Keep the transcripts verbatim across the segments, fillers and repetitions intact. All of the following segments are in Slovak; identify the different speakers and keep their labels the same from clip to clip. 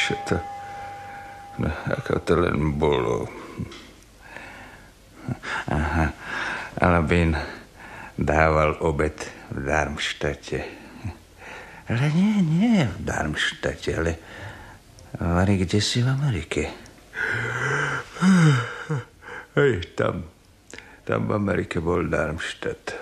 Speaker 1: čo to... No, ako to len bolo. Aha, Albin dával obed v Darmštate. Ale nie, nie v Darmštate, ale vari kdesi v Amerike. Hej, tam, tam v Amerike bol Darmštat.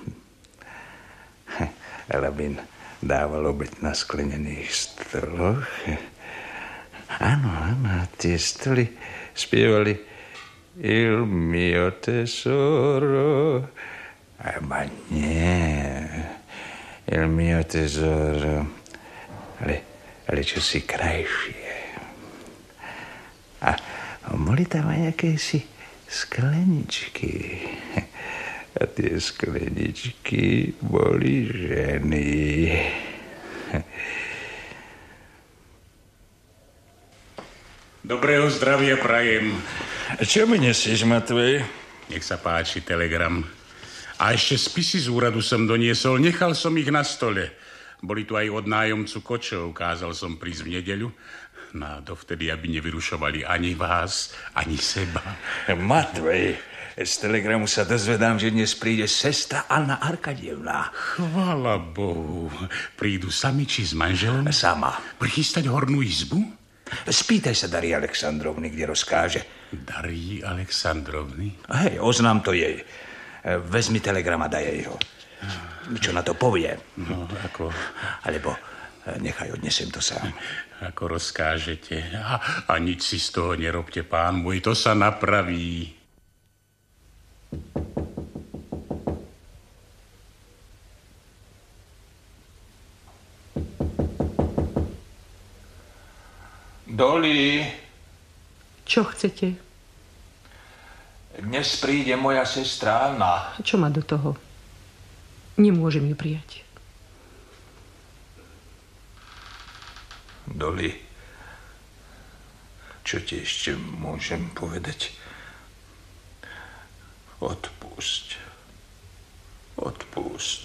Speaker 1: Albin dával obed na sklenených stoloch. Áno, áno, tie stoly spievali Il mio tesoro. Ma nie, il mio tesoro. Ale, ale čo si krajšie. A boli tam aj akési skleničky. A tie skleničky boli ženy.
Speaker 2: Dobrého zdravia prajem.
Speaker 1: Čo mi nesieš, Matvej?
Speaker 2: Nech sa páči, telegram. A ešte spisy z úradu som doniesol, nechal som ich na stole. Boli tu aj od nájomcu kočov, kázal som prísť v nedeľu. No a dovtedy, aby nevyrušovali ani vás, ani seba.
Speaker 1: Matvej, z telegramu sa dozvedám, že dnes príde sestra Anna Arkadievna.
Speaker 2: Chvála Bohu. Prídu sami či s manželom?
Speaker 1: Sama.
Speaker 2: Prichystať hornú izbu?
Speaker 1: Spýtaj sa Darii Aleksandrovny, kde rozkáže.
Speaker 2: Darii Aleksandrovny?
Speaker 1: Hej, oznám to jej. Vezmi telegram a daj jej ho. Čo na to povie?
Speaker 2: No, ako...
Speaker 1: Alebo nechaj, odnesem to sám.
Speaker 2: Ako rozkážete. A, a nič si z toho nerobte, pán môj, to sa napraví.
Speaker 1: Doli.
Speaker 3: Čo chcete?
Speaker 1: Dnes príde moja sestra Anna.
Speaker 3: Čo má do toho? Nemôžem ju prijať.
Speaker 1: Doli, čo ti ešte môžem povedať? Odpusť. Odpusť.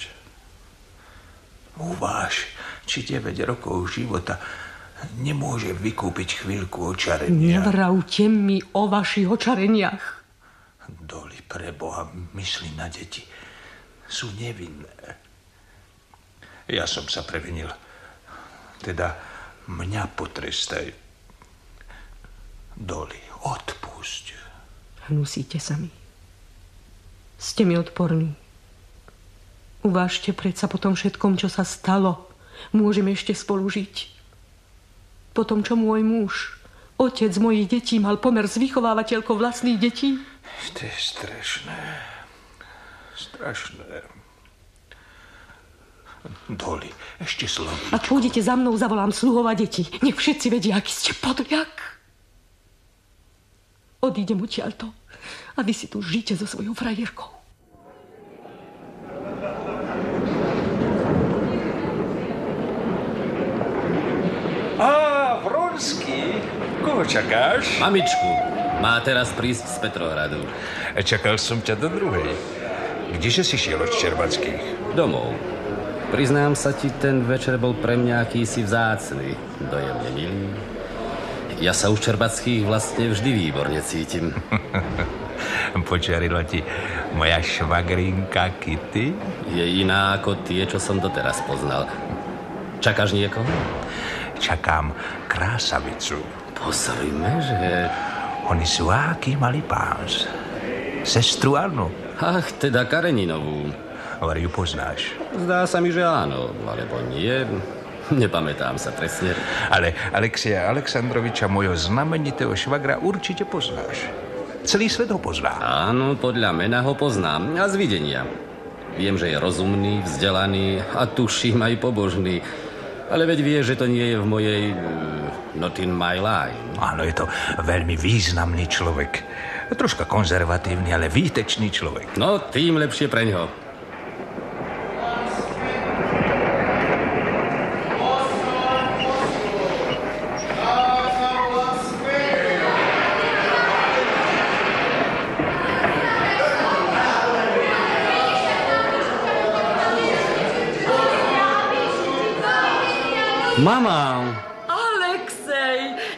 Speaker 1: Uváž, či deväť rokov života nemôže vykúpiť chvíľku očarenia.
Speaker 3: Nevravte mi o vašich očareniach.
Speaker 1: Doli, pre Boha, mysli na deti. Sú nevinné. Ja som sa previnil. Teda mňa potrestaj. Doli, odpusť.
Speaker 3: Hnusíte sa mi. Ste mi odporní. Uvážte predsa po tom všetkom, čo sa stalo. Môžeme ešte spolu žiť. Po tom, čo môj muž, otec mojich detí, mal pomer s vychovávateľkou vlastných detí.
Speaker 1: To je strašné. Strašné. Doli, ešte slovíčko.
Speaker 3: Ak pôjdete za mnou, zavolám sluhov a deti. Nech všetci vedia, aký ste podliak. Odídem odtiaľto a vy si tu žite so svojou frajerkou.
Speaker 1: Á, Vronsky, koho čakáš?
Speaker 4: Mamičku, má teraz prísť z Petrohradu.
Speaker 1: Čakal som ťa do druhej. Kdeže si šiel od Ščerbackých?
Speaker 4: Domov. Priznám sa ti, ten večer bol pre mňa akýsi vzácny, dojemne milý. Ja sa u Ščerbackých vlastne vždy výborne cítim.
Speaker 1: Počarila ti moja švagrinka Kitty?
Speaker 4: Je iná ako tie, čo som doteraz poznal. Čakáš niekoho?
Speaker 1: Čakám krásavicu.
Speaker 4: Pozrime, že...
Speaker 1: Oni sú aký malý páns. Sestru Annu.
Speaker 4: Ach, teda Kareninovú.
Speaker 1: Ale ju poznáš?
Speaker 4: Zdá sa mi, že áno, alebo nie. Nepamätám sa presne.
Speaker 1: Ale Alexeja Aleksandroviča, mojho znamenitého švagra, určite poznáš. Celý svet ho pozná.
Speaker 4: Áno, podľa mena ho poznám. A z videnia. Viem, že je rozumný, vzdelaný a tuším aj pobožný. Ale veď vie, že to nie je v mojej... not in my line.
Speaker 1: Áno, je to veľmi významný človek. Troška konzervatívny, ale výtečný človek.
Speaker 4: No, tým lepšie preňho.
Speaker 3: Mama! Alexej!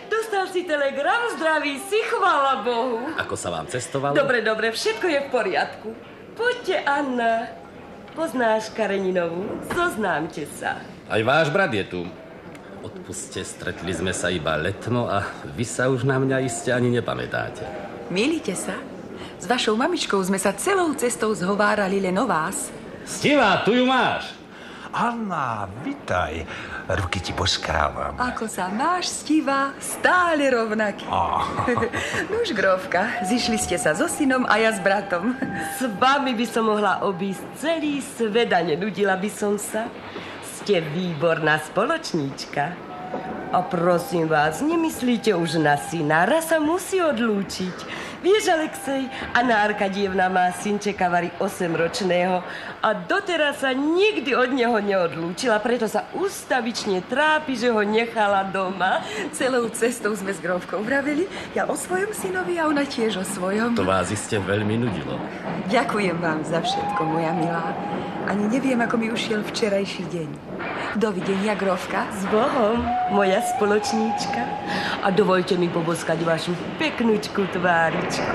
Speaker 5: Chlapci, telegram, zdraví si, chvála Bohu.
Speaker 4: Ako sa vám cestovalo?
Speaker 5: Dobre, dobre, všetko je v poriadku. Poďte, Anna. Poznáš Kareninovú? Zoznámte sa.
Speaker 4: Aj váš brat je tu. Odpuste, stretli sme sa iba letmo a vy sa už na mňa iste ani nepamätáte.
Speaker 6: Milíte sa? S vašou mamičkou sme sa celou cestou zhovárali len o vás.
Speaker 4: Stiva, tu ju máš.
Speaker 1: Anna, vitaj. Ruky ti poskávam.
Speaker 6: Ako sa máš, Stiva? Stále rovnaký.
Speaker 1: Oh.
Speaker 6: Nuž, grófka, zišli ste sa so synom a ja s bratom.
Speaker 5: S vami by som mohla obísť celý svet a nenudila by som sa. Ste výborná spoločníčka. A prosím vás, nemyslíte už na syna. Raz sa musí odlúčiť. Vieš, Alexej, Anna Arkadievna má synčeka Vary osemročného a doteraz sa nikdy od neho neodlúčila, preto sa ustavične trápi, že ho nechala doma.
Speaker 6: Celou cestou sme s grófkou vraveli, ja o svojom synovi a ona tiež o svojom.
Speaker 4: To vás iste veľmi nudilo.
Speaker 6: Ďakujem vám za všetko, moja milá. Ani neviem, ako mi ušiel včerajší deň. Dovidenia, grófka.
Speaker 5: S Bohom, moja spoločníčka. A dovoľte mi poboskať vašu peknúčku tváričku.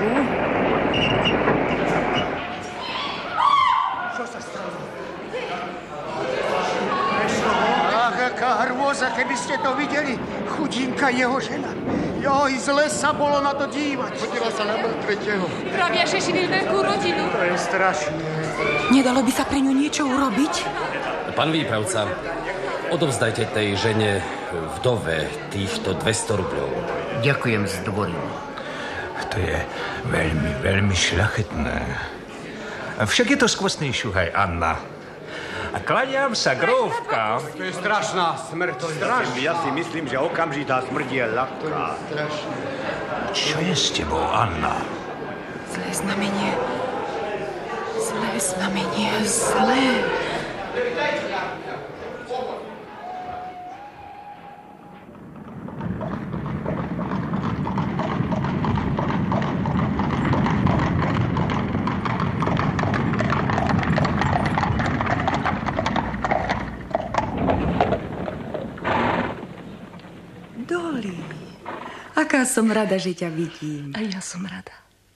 Speaker 7: Čo sa stalo? Ach, aká hrôza, keby ste to videli. Chudinka jeho žena. Joj, zle sa bolo na to dívať. Chodila sa na mŕtve telo.
Speaker 8: Pravia, že živil veľkú rodinu.
Speaker 7: To je strašné.
Speaker 6: Nedalo by sa pre ňu niečo urobiť?
Speaker 4: Pán výpravca, odovzdajte tej žene vdove týchto dvesto rubľov.
Speaker 9: Ďakujem zdvorím.
Speaker 1: To je veľmi, veľmi šľachetné. Však je to skvostný šuhaj, Anna. A klaniam sa, grófka.
Speaker 7: To je strašná smrť. Strašná.
Speaker 9: Ja si myslím, že okamžitá smrť je ľahká.
Speaker 1: Čo je s tebou, Anna?
Speaker 6: Zlé znamenie. Zlé znamenie. Zlé. Aká som rada, že ťa vidím.
Speaker 3: A ja som rada.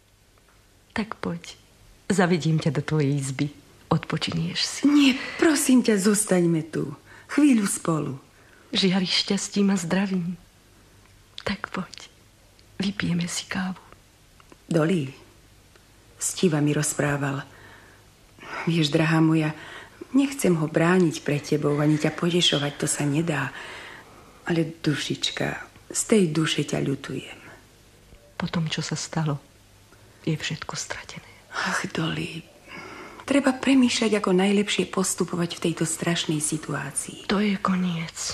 Speaker 3: Tak poď, zavedím ťa do tvojej izby. Odpočinieš si.
Speaker 6: Nie, prosím ťa, zostaňme tu. Chvíľu spolu.
Speaker 3: Žiariš šťastím a zdravím. Tak poď, vypijeme si kávu.
Speaker 6: Dolly, Stiva mi rozprával. Vieš, drahá moja, nechcem ho brániť pre tebou, ani ťa potešovať, to sa nedá. Ale dušička, z tej duše ťa ľutujem.
Speaker 3: Po tom, čo sa stalo, je všetko stratené.
Speaker 6: Ach, Dolly, treba premýšľať, ako najlepšie postupovať v tejto strašnej situácii.
Speaker 3: To je koniec.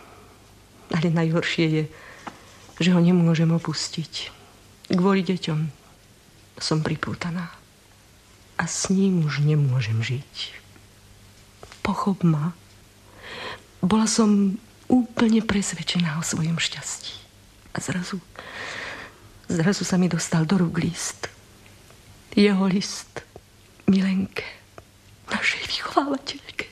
Speaker 3: Ale najhoršie je, že ho nemôžem opustiť. Kvôli deťom som pripútaná. A s ním už nemôžem žiť. Pochop ma. Bola som úplne presvedčená o svojom šťastí. A zrazu, zrazu sa mi dostal do rúk list. Jeho list Milenke, našej vychovávateľke.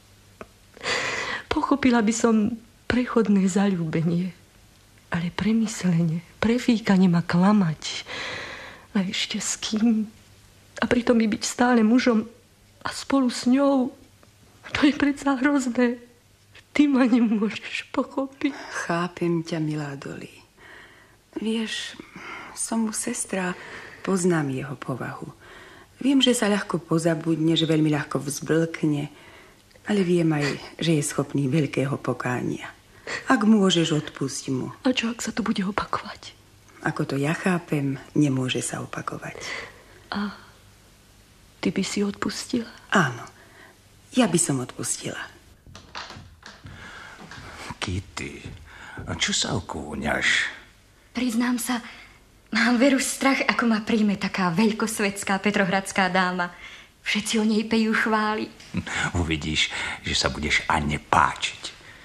Speaker 3: Pochopila by som prechodné zaľúbenie, ale premyslenie, prefíkanie ma klamať. A ešte s kým? A pritom by byť stále mužom a spolu s ňou. To je predsa hrozné. Ty ma nemôžeš pochopiť.
Speaker 6: Chápem ťa, milá Dolly. Vieš, som mu sestra, poznám jeho povahu. Viem, že sa ľahko pozabudne, že veľmi ľahko vzblkne, ale viem aj, že je schopný veľkého pokánia. Ak môžeš, odpusti mu.
Speaker 3: A čo, ak sa to bude opakovať?
Speaker 6: Ako to ja chápem, nemôže sa opakovať.
Speaker 3: A ty by si odpustila?
Speaker 6: Áno, ja by som odpustila.
Speaker 1: Kitty, čo sa okúňaš?
Speaker 8: Priznám sa, mám veru strach, ako ma príjme taká veľkosvetská petrohradská dáma. Všetci o nej pejú chvály.
Speaker 1: Uvidíš, že sa budeš Anne páčiť.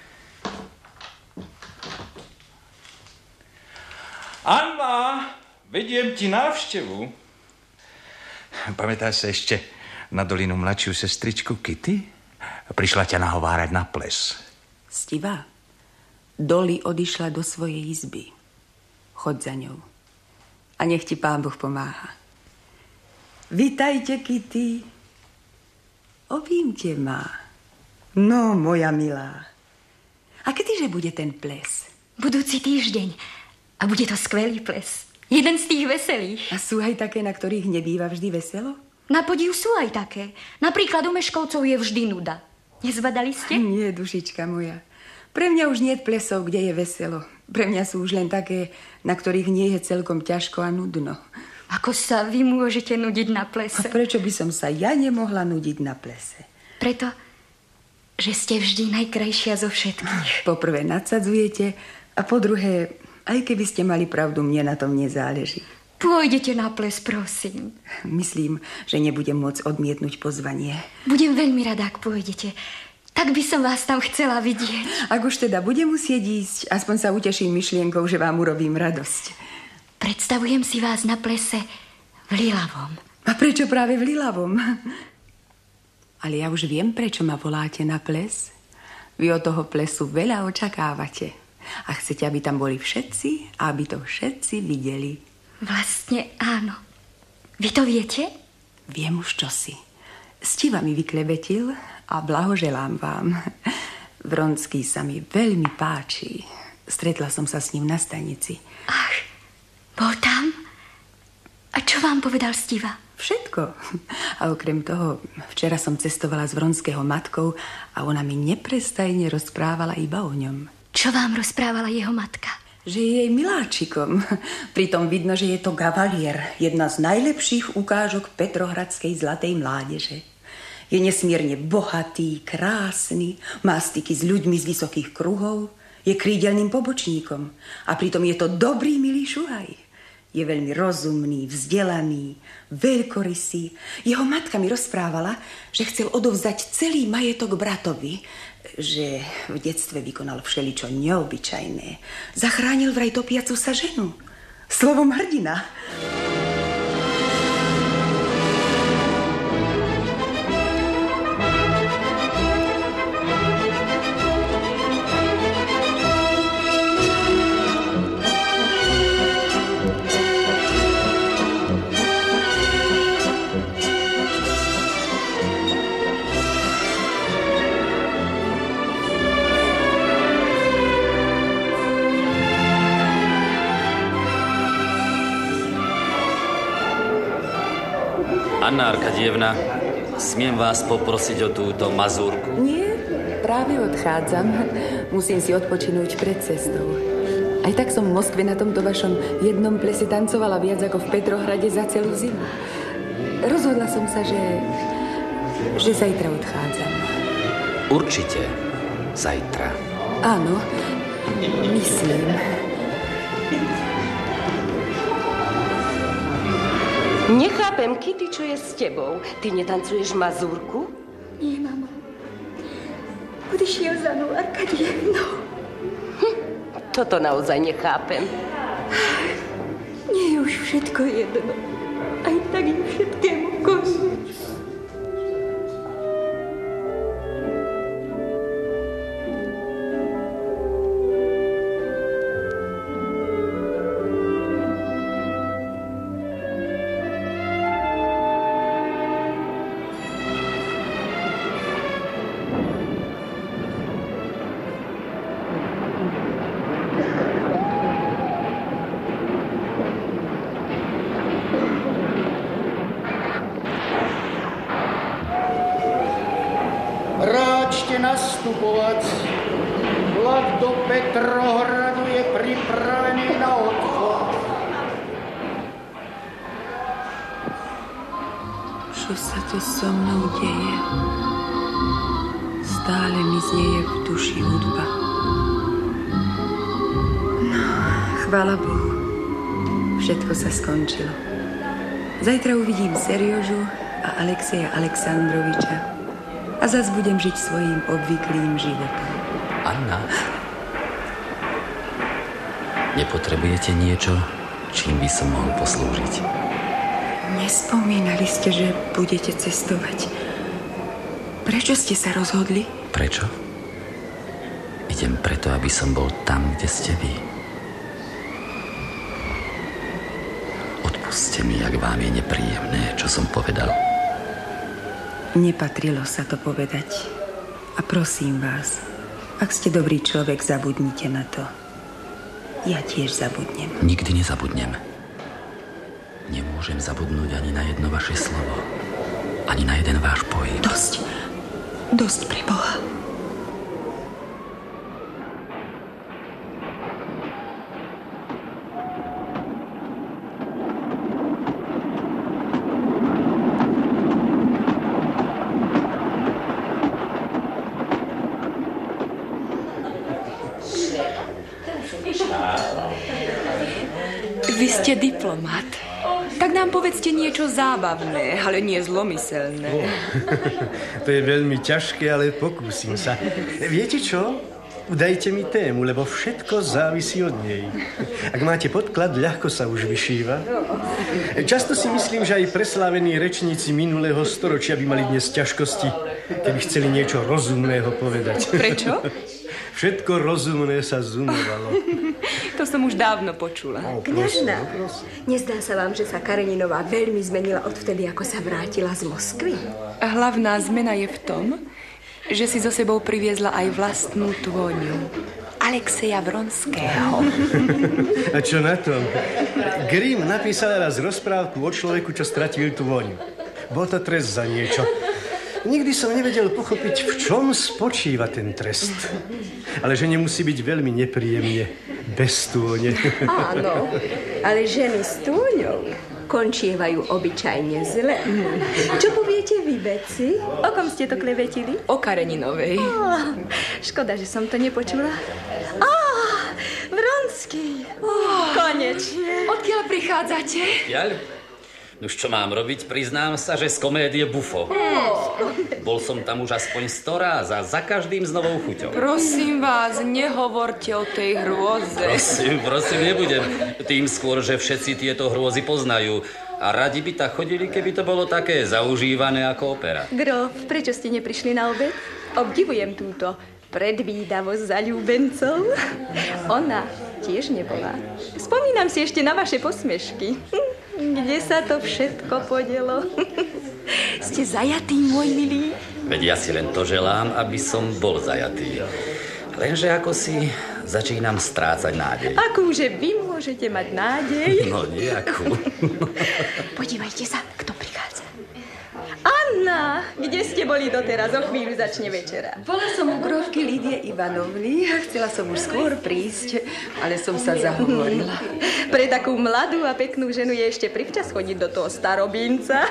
Speaker 10: Anna, vediem ti návštevu.
Speaker 1: Pamätáš sa ešte na Dolinu mladšiu sestričku Kitty? Prišla ťa nahovárať na ples.
Speaker 6: Stiva, Dolly odišla do svojej izby. Chod za ňou. A nech ti Pán Boh pomáha. Vitajte, Kitty. Objímte ma. No, moja milá. A kedyže bude ten ples?
Speaker 8: Budúci týždeň. A bude to skvelý ples. Jeden z tých veselých.
Speaker 6: A sú aj také, na ktorých nebýva vždy veselo?
Speaker 8: Na podiv sú aj také. Napríklad u Meškovcov je vždy nuda. Nezbadali ste?
Speaker 6: Nie, dušička moja. Pre mňa už nie je plesov, kde je veselo. Pre mňa sú už len také, na ktorých nie je celkom ťažko a nudno.
Speaker 8: Ako sa vy môžete nudiť na plese?
Speaker 6: A prečo by som sa ja nemohla nudiť na plese?
Speaker 8: Preto, že ste vždy najkrajšia zo všetkých.
Speaker 6: Po prvé nadsadzujete a po druhé, aj keby ste mali pravdu, mne na tom nezáleží.
Speaker 8: Pôjdete na ples, prosím.
Speaker 6: Myslím, že nebudem môcť odmietnúť pozvanie.
Speaker 8: Budem veľmi rada, ak pôjdete. Tak by som vás tam chcela vidieť.
Speaker 6: Ak už teda budem musieť ísť, aspoň sa uteším myšlienkou, že vám urobím radosť.
Speaker 8: Predstavujem si vás na plese v Lilavom.
Speaker 6: A prečo práve v Lilavom? Ale ja už viem, prečo ma voláte na ples. Vy od toho plesu veľa očakávate. A chcete, aby tam boli všetci a aby to všetci videli.
Speaker 8: Vlastne áno. Vy to viete?
Speaker 6: Viem už čosi. Stiva mi vyklebetil a blahoželám vám. Vronský sa mi veľmi páči. Stretla som sa s ním na stanici.
Speaker 8: Ach, bol tam? A čo vám povedal Stiva?
Speaker 6: Všetko. A okrem toho, včera som cestovala s Vronského matkou a ona mi neprestajne rozprávala iba o ňom.
Speaker 8: Čo vám rozprávala jeho matka?
Speaker 6: Že je jej miláčikom. Pritom vidno, že je to kavalier. Jedna z najlepších ukážok petrohradskej zlatej mládeže. Je nesmierne bohatý, krásny, má styky s ľuďmi z vysokých kruhov, je krídelným pobočníkom a pritom je to dobrý, milý šuhaj. Je veľmi rozumný, vzdelaný, veľkorysý. Jeho matka mi rozprávala, že chcel odovzdať celý majetok bratovi, že v detstve vykonal všeličo neobyčajné. Zachránil vraj topiacu sa ženu. Slovom hrdina.
Speaker 4: Anna Arkadievna, smiem vás poprosiť o túto mazúrku?
Speaker 6: Nie, práve odchádzam. Musím si odpočinúť pred cestou. Aj tak som v Moskve na tomto vašom jednom plese tancovala viac ako v Petrohrade za celú zimu. Rozhodla som sa, že, že zajtra odchádzam.
Speaker 4: Určite. Zajtra.
Speaker 6: Áno, myslím.
Speaker 5: Nechápem, Kitty, čo je s tebou. Ty netancuješ mazúrku?
Speaker 8: Nie, mama. Odišiel za mnou Arkadievnou.
Speaker 5: Hm, toto naozaj nechápem.
Speaker 8: Nie je už všetko jedno. Aj tak je všetkému koniec.
Speaker 7: Nastupovať. Vlak do Petrohradu je pripravený na odchod.
Speaker 6: Čo sa to so mnou deje? Stále mi znieje v duši hudba. No, chvála Bohu. Všetko sa skončilo. Zajtra uvidím Seriožu a Alexeja Aleksandroviča. A zas budem žiť svojím obvyklým životom.
Speaker 4: Anna, nepotrebujete niečo, čím by som mohol poslúžiť?
Speaker 6: Nespomínali ste, že budete cestovať. Prečo ste sa rozhodli?
Speaker 4: Prečo? Idem preto, aby som bol tam, kde ste vy. Povedzte mi, ak vám je nepríjemné, čo som povedal.
Speaker 6: Nepatrilo sa to povedať. A prosím vás, ak ste dobrý človek, zabudnite na to. Ja tiež zabudnem.
Speaker 4: Nikdy nezabudnem. Nemôžem zabudnúť ani na jedno vaše slovo. Ani na jeden váš pohyb.
Speaker 6: Dosť. Dosť pre Boha.
Speaker 11: Vy ste diplomat. Tak nám povedzte niečo zábavné, ale nie zlomyselné.
Speaker 12: Oh, to je veľmi ťažké, ale pokúsim sa. Viete čo? Dajte mi tému, lebo všetko závisí od nej. Ak máte podklad, ľahko sa už vyšíva. Často si myslím, že aj preslávení rečníci minulého storočia by mali dnes ťažkosti, keby chceli niečo rozumného povedať.
Speaker 11: Prečo?
Speaker 12: Všetko rozumné sa zumovalo.
Speaker 11: To som už dávno počula.
Speaker 12: Oh,
Speaker 13: Kňažna, nezdá sa vám, že sa Kareninová veľmi zmenila odvtedy, ako sa vrátila z Moskvy?
Speaker 11: Hlavná zmena je v tom, že si so sebou priviezla aj vlastnú tvôňu. Alexeja Vronského.
Speaker 12: A čo na tom? Grimm napísal raz rozprávku o človeku, čo stratil tvôňu. Bol to trest za niečo. Nikdy som nevedel pochopiť, v čom spočíva ten trest. Ale že nemusí byť veľmi nepríjemne, bez tône.
Speaker 13: Áno, ale ženy s tôňou končievajú obyčajne zle. Čo poviete vy, Beci? O kom ste to klevetili?
Speaker 11: O Kareninovej.
Speaker 8: Oh, škoda, že som to nepočula. Á, Vronský. Oh, konečne.
Speaker 11: Odkiaľ prichádzate?
Speaker 4: Jaľ? Už čo mám robiť? Priznám sa, že z komédie Bufo.
Speaker 11: Oh.
Speaker 4: Bol som tam už aspoň sto ráz a za každým s novou chuťou.
Speaker 11: Prosím vás, nehovorte o tej hrôze.
Speaker 4: Prosím, prosím, nebudem. Tým skôr, že všetci tieto hrôzy poznajú. A radi by tak chodili, keby to bolo také zaužívané ako opera.
Speaker 8: Grof, prečo ste neprišli na obed? Obdivujem túto predvídavosť zaľúbencov. Ona tiež nebola. Spomínam si ešte na vaše posmešky. Kde sa to všetko podielo? Ste zajatý, môj milý?
Speaker 4: Veď ja si len to želám, aby som bol zajatý. Lenže ako si začínam strácať nádej.
Speaker 8: Akúže vy môžete mať nádej?
Speaker 4: No nejakú.
Speaker 8: Podívajte sa, kto prichádza. Anna, kde ste boli doteraz? O chvíľu začne večera.
Speaker 6: Bola som u grófky Lídie Ivanovny a chcela som už skôr prísť, ale som sa zahovorila.
Speaker 8: Pre takú mladú a peknú ženu je ešte privčas chodiť do toho starobínca.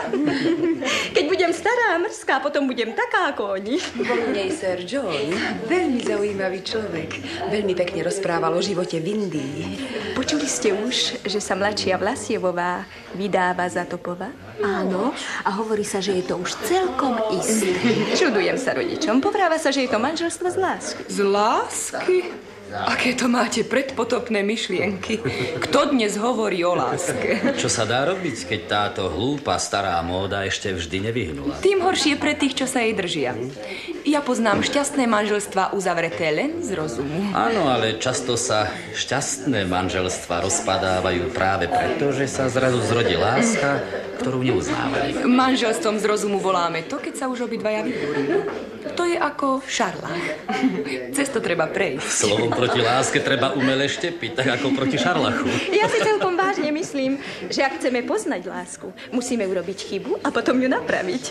Speaker 8: Keď budem stará a mrzká, potom budem taká ako oni.
Speaker 6: Bol nej Sir John, veľmi zaujímavý človek. Veľmi pekne rozprával o živote v Indii.
Speaker 8: Počuli ste už, že sa mladšia Vlasievová vydáva za Topova?
Speaker 13: Áno, a hovorí sa, že je to už celkom isté.
Speaker 8: Čudujem sa rodičom. Povráva sa, že je to manželstvo z lásky.
Speaker 11: Z lásky? Aké to máte predpotopné myšlienky? Kto dnes hovorí o láske?
Speaker 4: Čo sa dá robiť, keď táto hlúpa stará móda ešte vždy nevyhnula?
Speaker 11: Tým horšie pre tých, čo sa jej držia. Ja poznám šťastné manželstvá uzavreté len z rozumu.
Speaker 4: Áno, ale často sa šťastné manželstvá rozpadávajú práve preto, že sa zrazu zrodí láska, ktorú neuznávajú.
Speaker 11: Manželstvom z rozumu voláme to, keď sa už obidvaja vybúria. To je ako šarlách. Cez to treba prejsť.
Speaker 4: Slovom proti láske treba umele štepiť, tak ako proti šarlachu.
Speaker 8: Ja si celkom vážne myslím, že ak chceme poznať lásku, musíme urobiť chybu a potom ju napraviť.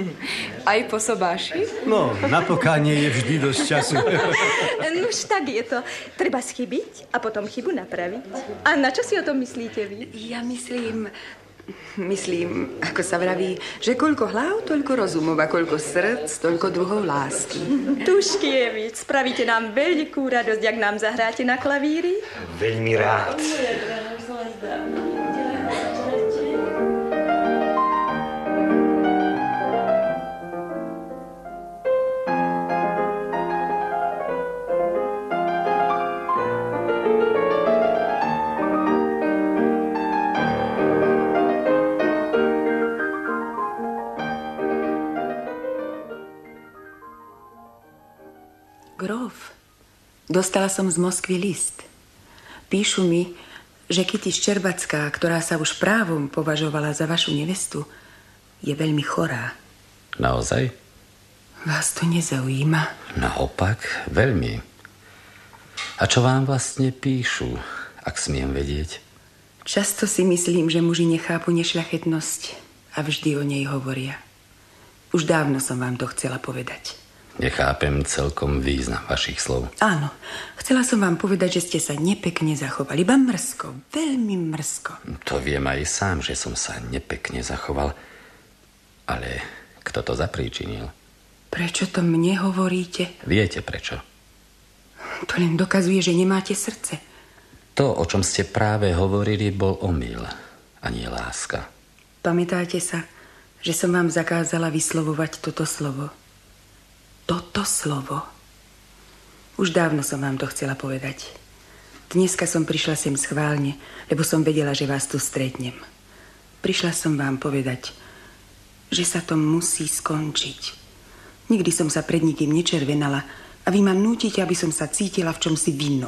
Speaker 11: Aj po sobáši?
Speaker 12: No, na pokánie je vždy dosť času.
Speaker 8: Nuž tak je to. Treba schybiť a potom chybu napraviť. A na čo si o tom myslíte vy?
Speaker 6: Ja myslím... Myslím, ako sa vraví, že koľko hlav, toľko rozumov a koľko srdc, toľko druhov lásky.
Speaker 8: Tuškievič, spravíte nám veľkú radosť, ak nám zahráte na klavíri?
Speaker 9: Veľmi rád.
Speaker 6: Grof, dostala som z Moskvy list. Píšu mi, že Kitty Ščerbacká, ktorá sa už právom považovala za vašu nevestu, je veľmi chorá.
Speaker 4: Naozaj?
Speaker 6: Vás to nezaujíma?
Speaker 4: Naopak, veľmi. A čo vám vlastne píšu, ak smiem vedieť?
Speaker 6: Často si myslím, že muži nechápu nešľachetnosť a vždy o nej hovoria. Už dávno som vám to chcela povedať.
Speaker 4: Nechápem celkom význam vašich slov.
Speaker 6: Áno, chcela som vám povedať, že ste sa nepekne zachovali. Iba mrzko, veľmi mrzko.
Speaker 4: To viem aj sám, že som sa nepekne zachoval. Ale kto to zapríčinil?
Speaker 6: Prečo to mne hovoríte?
Speaker 4: Viete prečo?
Speaker 6: To len dokazuje, že nemáte srdce.
Speaker 4: To, o čom ste práve hovorili, bol omyl, a nie láska.
Speaker 6: Pamätáte sa, že som vám zakázala vyslovovať toto slovo? Toto slovo. Už dávno som vám to chcela povedať. Dneska som prišla sem schválne, lebo som vedela, že vás tu stretnem. Prišla som vám povedať, že sa to musí skončiť. Nikdy som sa pred nikým nečervenala a vy ma nútite, aby som sa cítila v čomsi vinnou.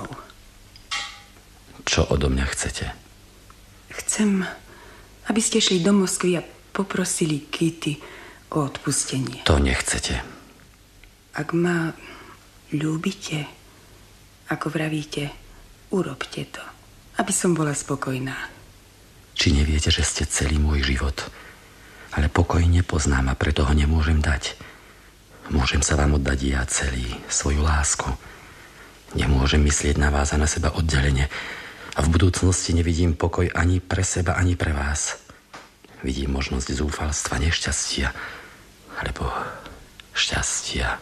Speaker 4: Čo odo mňa chcete?
Speaker 6: Chcem, aby ste šli do Moskvy a poprosili Kitty o odpustenie.
Speaker 4: To nechcete.
Speaker 6: Ak ma ľúbite, ako vravíte, urobte to, aby som bola spokojná.
Speaker 4: Či neviete, že ste celý môj život? Ale pokoj nepoznám a preto ho nemôžem dať. Môžem sa vám oddať ja celý, svoju lásku. Nemôžem myslieť na vás a na seba oddelenie. A v budúcnosti nevidím pokoj ani pre seba, ani pre vás. Vidím možnosť zúfalstva, nešťastia, alebo šťastia.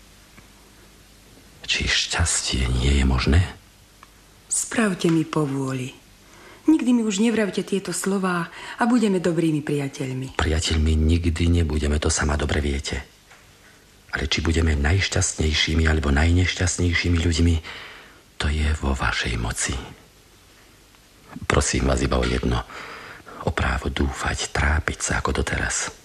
Speaker 4: Či šťastie nie je možné?
Speaker 6: Spravte mi povôli. Nikdy mi už nevravte tieto slová a budeme dobrými priateľmi.
Speaker 4: Priateľmi nikdy nebudeme, to sama dobre viete. Ale či budeme najšťastnejšími alebo najnešťastnejšími ľuďmi, to je vo vašej moci. Prosím vás iba o jedno. O právo dúfať, trápiť sa ako doteraz.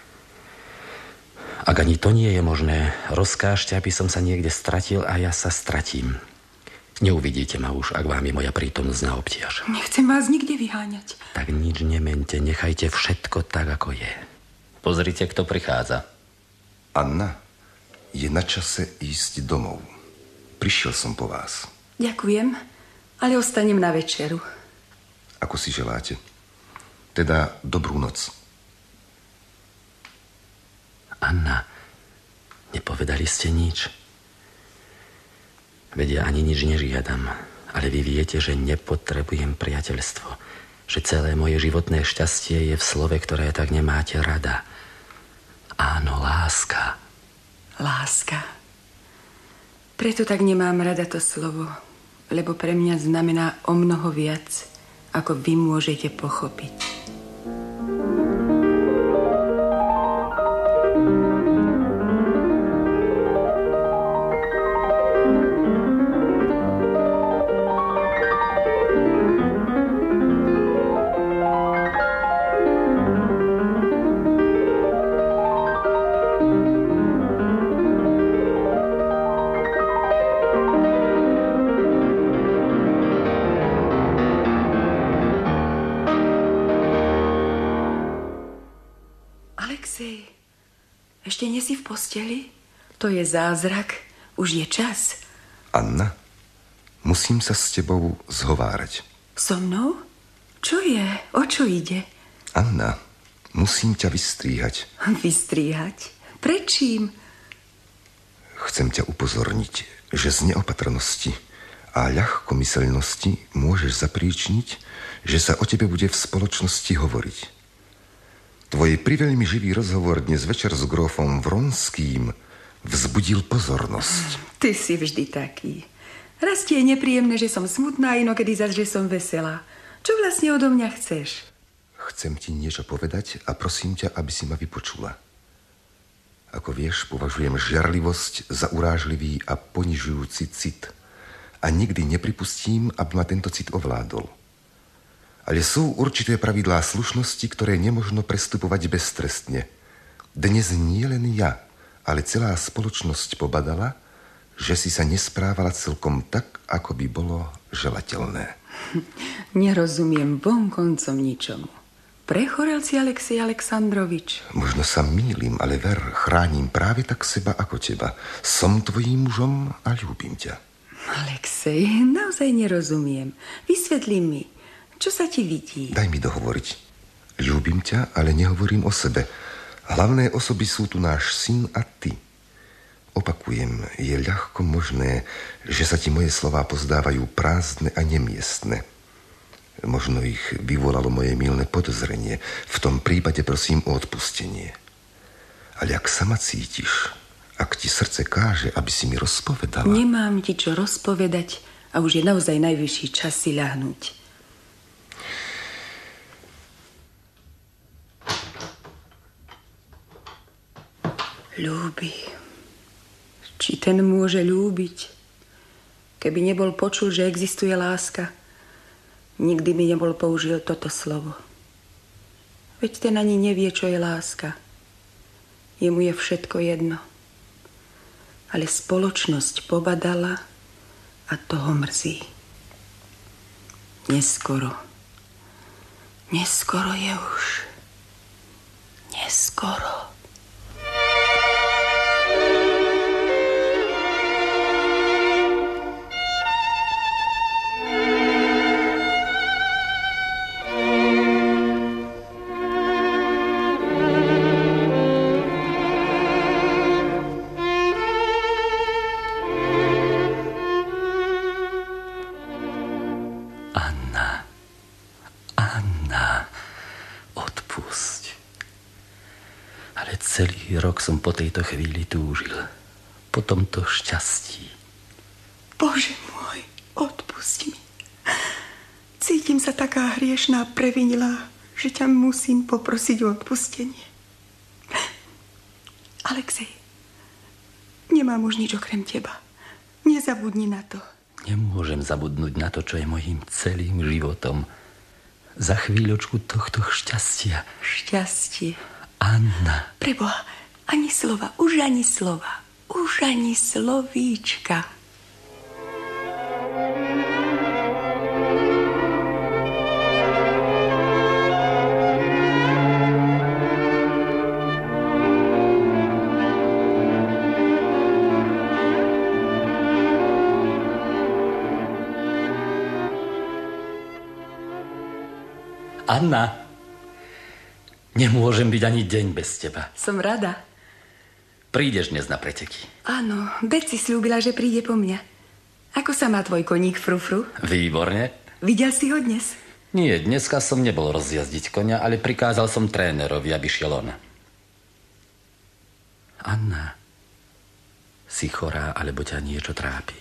Speaker 4: Ak ani to nie je možné, rozkážte, aby som sa niekde stratil a ja sa stratím. Neuvidíte ma už, ak vám je moja prítomnosť na obtiaž.
Speaker 6: Nechcem vás nikde vyháňať.
Speaker 4: Tak nič nemente, nechajte všetko tak, ako je. Pozrite, kto prichádza.
Speaker 14: Anna, je na čase ísť domov. Prišiel som po vás.
Speaker 6: Ďakujem, ale ostanem na večeru.
Speaker 14: Ako si želáte. Teda dobrú noc.
Speaker 4: Anna, nepovedali ste nič? Veď ja ani nič nežiadam, ale vy viete, že nepotrebujem priateľstvo. Že celé moje životné šťastie je v slove, ktoré tak nemáte rada. Áno, láska.
Speaker 6: Láska. Preto tak nemám rada to slovo, lebo pre mňa znamená o mnoho viac, ako vy môžete pochopiť. Alexej, ešte nie si v posteli? To je zázrak. Už je čas.
Speaker 14: Anna, musím sa s tebou zhovárať.
Speaker 6: So mnou? Čo je? O čo ide?
Speaker 14: Anna, musím ťa vystríhať.
Speaker 6: Vystríhať? Prečím?
Speaker 14: Chcem ťa upozorniť, že z neopatrnosti a ľahkomyselnosti môžeš zapríčiniť, že sa o tebe bude v spoločnosti hovoriť. Tvoj priveľmi živý rozhovor dnes večer s grófom Vronským vzbudil pozornosť.
Speaker 6: Ty si vždy taký. Raz ti je nepríjemné, že som smutná, inokedy zas, že som veselá. Čo vlastne odo mňa chceš?
Speaker 14: Chcem ti niečo povedať a prosím ťa, aby si ma vypočula. Ako vieš, považujem žiarlivosť za urážlivý a ponižujúci cit a nikdy nepripustím, aby ma tento cit ovládol. Ale sú určité pravidlá slušnosti, ktoré nemožno prestupovať beztrestne. Dnes nie len ja, ale celá spoločnosť pobadala, že si sa nesprávala celkom tak, ako by bolo želateľné.
Speaker 6: Nerozumiem vonkoncom ničomu. Prechorel si Alexej Aleksandrovič?
Speaker 14: Možno sa mýlim, ale ver, chránim práve tak seba ako teba. Som tvojím mužom a ľúbim ťa.
Speaker 6: Alexej, naozaj nerozumiem. Vysvetlí mi, čo sa ti vidí?
Speaker 14: Daj mi dohovoriť. Ľúbim ťa, ale nehovorím o sebe. Hlavné osoby sú tu náš syn a ty. Opakujem, je ľahko možné, že sa ti moje slová pozdávajú prázdne a nemiestne. Možno ich vyvolalo moje mylné podozrenie. V tom prípade prosím o odpustenie. Ale ak sama cítiš, ak ti srdce káže, aby si mi rozpovedala...
Speaker 6: Nemám ti čo rozpovedať a už je naozaj najvyšší čas si ľahnúť. Ľúbi. Či ten môže ľúbiť? Keby nebol počul, že existuje láska, nikdy by nebol použil toto slovo. Veď ten ani nevie, čo je láska. Jemu je všetko jedno. Ale spoločnosť pobadala a toho mrzí. Neskoro. Neskoro je už. Neskoro.
Speaker 4: Celý rok som po tejto chvíli túžil. Po tomto šťastí.
Speaker 6: Bože môj, odpusť mi. Cítim sa taká hriešná a previnilá, že ťa musím poprosiť o odpustenie. Alexej, nemám už nič okrem teba. Nezabudni na to.
Speaker 4: Nemôžem zabudnúť na to, čo je mojím celým životom. Za chvíľočku tohto šťastia.
Speaker 6: Šťastie.
Speaker 4: Anna.
Speaker 6: Preboha, ani slova, už ani slova, už ani slovíčka.
Speaker 4: Anna. Nemôžem byť ani deň bez teba.
Speaker 6: Som rada.
Speaker 4: Prídeš dnes na preteky.
Speaker 6: Áno, Beci slúbila, že príde po mňa. Ako sa má tvoj koník Frufru?
Speaker 4: Výborne.
Speaker 6: Videl si ho dnes?
Speaker 4: Nie, dneska som nebol rozjazdiť koňa, ale prikázal som trénerovi, aby šiel on. Anna, si chorá, alebo ťa niečo trápi?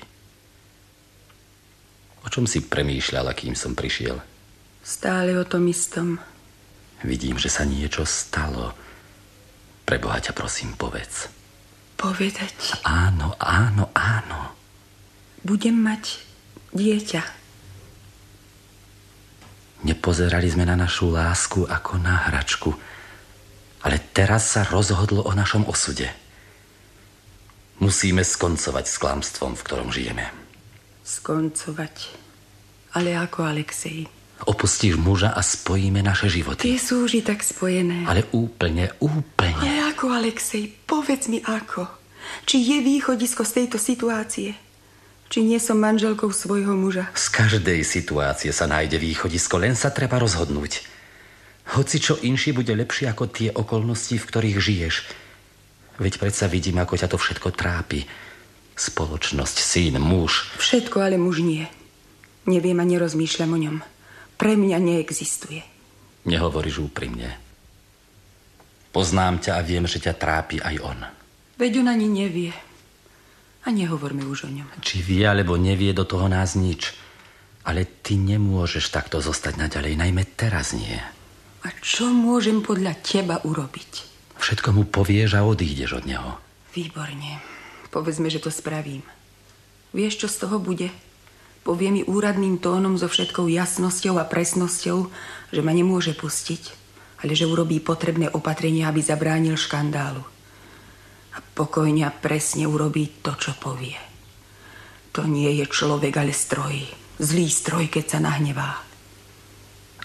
Speaker 4: O čom si premýšľala, kým som prišiel?
Speaker 6: Stále o tom istom.
Speaker 4: Vidím, že sa niečo stalo. Preboha ťa prosím, povedz.
Speaker 6: Povedať?
Speaker 4: Áno, áno, áno.
Speaker 6: Budem mať dieťa.
Speaker 4: Nepozerali sme na našu lásku ako na hračku, ale teraz sa rozhodlo o našom osude. Musíme skoncovať s klamstvom, v ktorom žijeme.
Speaker 6: Skoncovať? Ale ako, Alexej?
Speaker 4: Opustíš muža a spojíme naše životy.
Speaker 6: Tie sú už i tak spojené.
Speaker 4: Ale úplne, úplne.
Speaker 6: Ale ako, Alexej? Povedz mi ako. Či je východisko z tejto situácie? Či nie som manželkou svojho muža?
Speaker 4: Z každej situácie sa nájde východisko, len sa treba rozhodnúť. Hoci čo inšie bude lepšie ako tie okolnosti, v ktorých žiješ. Veď predsa vidím, ako ťa to všetko trápi. Spoločnosť, syn, muž.
Speaker 6: Všetko, ale muž nie. Neviem a nerozmýšľam o ňom. Pre mňa neexistuje.
Speaker 4: Nehovoríš úprimne. Poznám ťa a viem, že ťa trápi aj on.
Speaker 6: Veď on ani nevie. A nehovorme už o ňom.
Speaker 4: Či vie, alebo nevie, do toho nás nič. Ale ty nemôžeš takto zostať naďalej, najmä teraz nie.
Speaker 6: A čo môžem podľa teba urobiť?
Speaker 4: Všetko mu povieš a odídeš od neho.
Speaker 6: Výborne. Povedzme, že to spravím. Vieš, čo z toho bude? Povie mi úradným tónom so všetkou jasnosťou a presnosťou, že ma nemôže pustiť, ale že urobí potrebné opatrenia, aby zabránil škandálu. A pokojne a presne urobí to, čo povie. To nie je človek, ale stroj. Zlý stroj, keď sa nahnevá.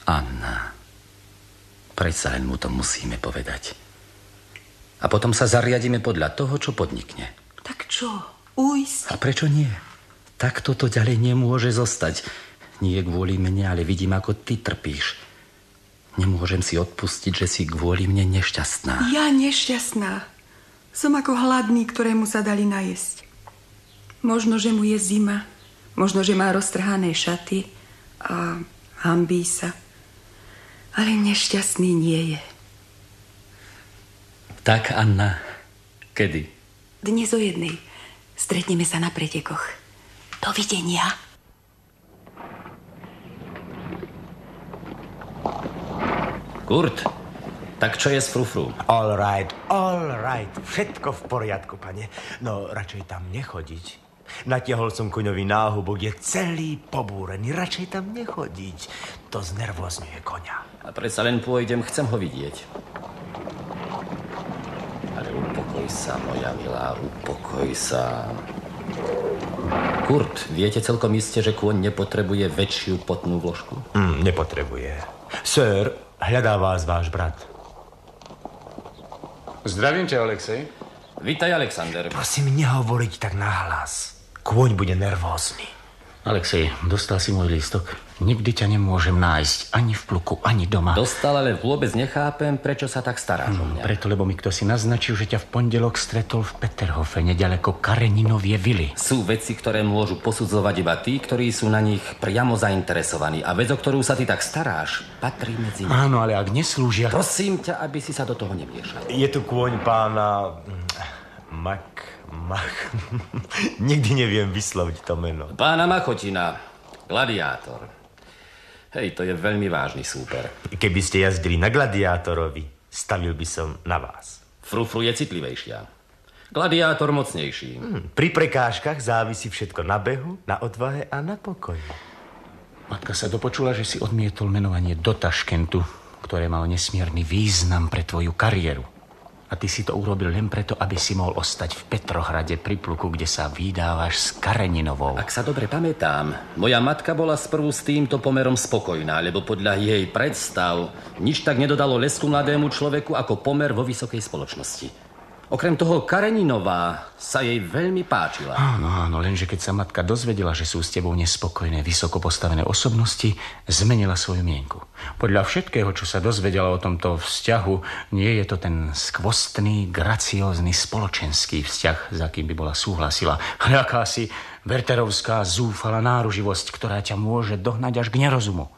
Speaker 4: Anna, predsa len mu to musíme povedať. A potom sa zariadíme podľa toho, čo podnikne.
Speaker 6: Tak čo? Ujsť?
Speaker 4: A prečo nie? Tak toto ďalej nemôže zostať. Nie kvôli mne, ale vidím, ako ty trpíš. Nemôžem si odpustiť, že si kvôli mne nešťastná.
Speaker 6: Ja nešťastná. Som ako hladný, ktorému sa dali najesť. Možno, že mu je zima. Možno, že má roztrhané šaty a hanbí sa. Ale nešťastný nie je.
Speaker 4: Tak, Anna, kedy?
Speaker 6: Dnes o jednej. Stretneme sa na pretekoch. Dovidenia.
Speaker 4: Kurt, tak čo je s frufru?
Speaker 15: All right, all right. Všetko v poriadku, pane. No, radšej tam nechodiť. Natiahol som koňovi náhubok, je celý pobúrený. Radšej tam nechodiť. To znervozňuje koňa.
Speaker 4: A predsa len pôjdem, chcem ho vidieť. Ale upokoj sa, moja milá, upokoj sa. Kurt, viete celkom iste, že kôň nepotrebuje väčšiu potnú vložku?
Speaker 15: Mm, nepotrebuje. Sir, hľadá vás váš brat.
Speaker 2: Zdravím ťa, Alexej.
Speaker 4: Vítaj, Alexander.
Speaker 15: Prosím, nehovoriť tak nahlas. Kôň bude nervózny.
Speaker 16: Alexej, dostal si môj lístok? Nikdy ťa nemôžem nájsť ani v pluku, ani doma.
Speaker 4: Dostal, ale vôbec nechápem, prečo sa tak staráš o mňa.
Speaker 16: Preto, lebo mi kto si naznačil, že ťa v pondelok stretol v Peterhofe, nedaleko Kareninovie vily.
Speaker 4: Sú veci, ktoré môžu posudzovať iba tí, ktorí sú na nich priamo zainteresovaní. A vec, o ktorú sa ty tak staráš, patrí medzi nich.
Speaker 16: Áno, ale ak neslúžia...
Speaker 4: Prosím ťa, aby si sa do toho nemiešal.
Speaker 15: Je tu kôň pána... Mak... Mach... Nikdy neviem vysloviť to meno.
Speaker 4: Pána Machotina, gladiátor. Hej, to je veľmi vážny súper.
Speaker 15: Keby ste jazdili na gladiátorovi, stavil by som na vás.
Speaker 4: Frufru je citlivejšia. Gladiátor mocnejší.
Speaker 15: Hmm, pri prekážkach závisí všetko na behu, na odvahe a na pokoji.
Speaker 16: Matka sa dopočula, že si odmietol menovanie do Taškentu, ktoré mal nesmierny význam pre tvoju kariéru. A ty si to urobil len preto, aby si mohol ostať v Petrohrade pri pluku, kde sa vydávaš s Kareninovou.
Speaker 4: Ak sa dobre pamätám, moja matka bola sprvu s týmto pomerom spokojná, lebo podľa jej predstav nič tak nedodalo lesku mladému človeku ako pomer vo vysokej spoločnosti. Okrem toho Kareninová sa jej veľmi páčila.
Speaker 16: Áno, áno, lenže keď sa matka dozvedela, že sú s tebou nespokojné, vysoko postavené osobnosti, zmenila svoju mienku. Podľa všetkého, čo sa dozvedela o tomto vzťahu, nie je to ten skvostný, graciózny, spoločenský vzťah, za kým by bola súhlasila, ale akási verterovská zúfala náruživosť, ktorá ťa môže dohnať až k nerozumu.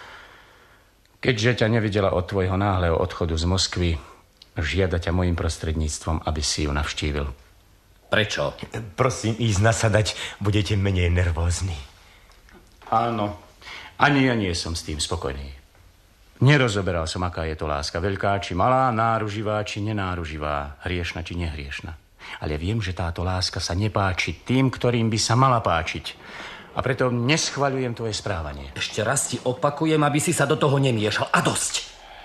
Speaker 16: Keďže ťa nevidela od tvojho náhleho odchodu z Moskvy, žiada ťa mojím prostredníctvom, aby si ju navštívil.
Speaker 4: Prečo?
Speaker 15: Prosím, ísť nasadať, budete menej nervózni.
Speaker 16: Áno, ani ja nie som s tým spokojný. Nerozoberal som, aká je to láska. Veľká či malá, náruživá či nenáruživá, hriešna či nehriešna. Ale viem, že táto láska sa nepáči tým, ktorým by sa mala páčiť. A preto neschvaľujem tvoje správanie.
Speaker 4: Ešte raz ti opakujem, aby si sa do toho nemiešal. A dosť!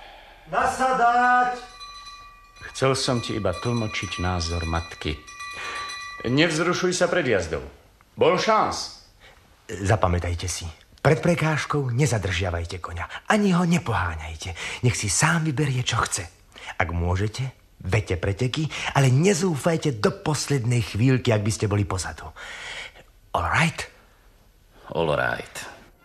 Speaker 15: Nasadať!
Speaker 16: Chcel som ti iba tlmočiť názor matky. Nevzrušuj sa pred jazdou. Bol šans.
Speaker 15: Zapamätajte si. Pred prekážkou nezadržiavajte koňa. Ani ho nepoháňajte. Nech si sám vyberie, čo chce. Ak môžete, vedte preteky, ale nezúfajte do poslednej chvíľky, ak by ste boli pozadu. All right?
Speaker 4: All right.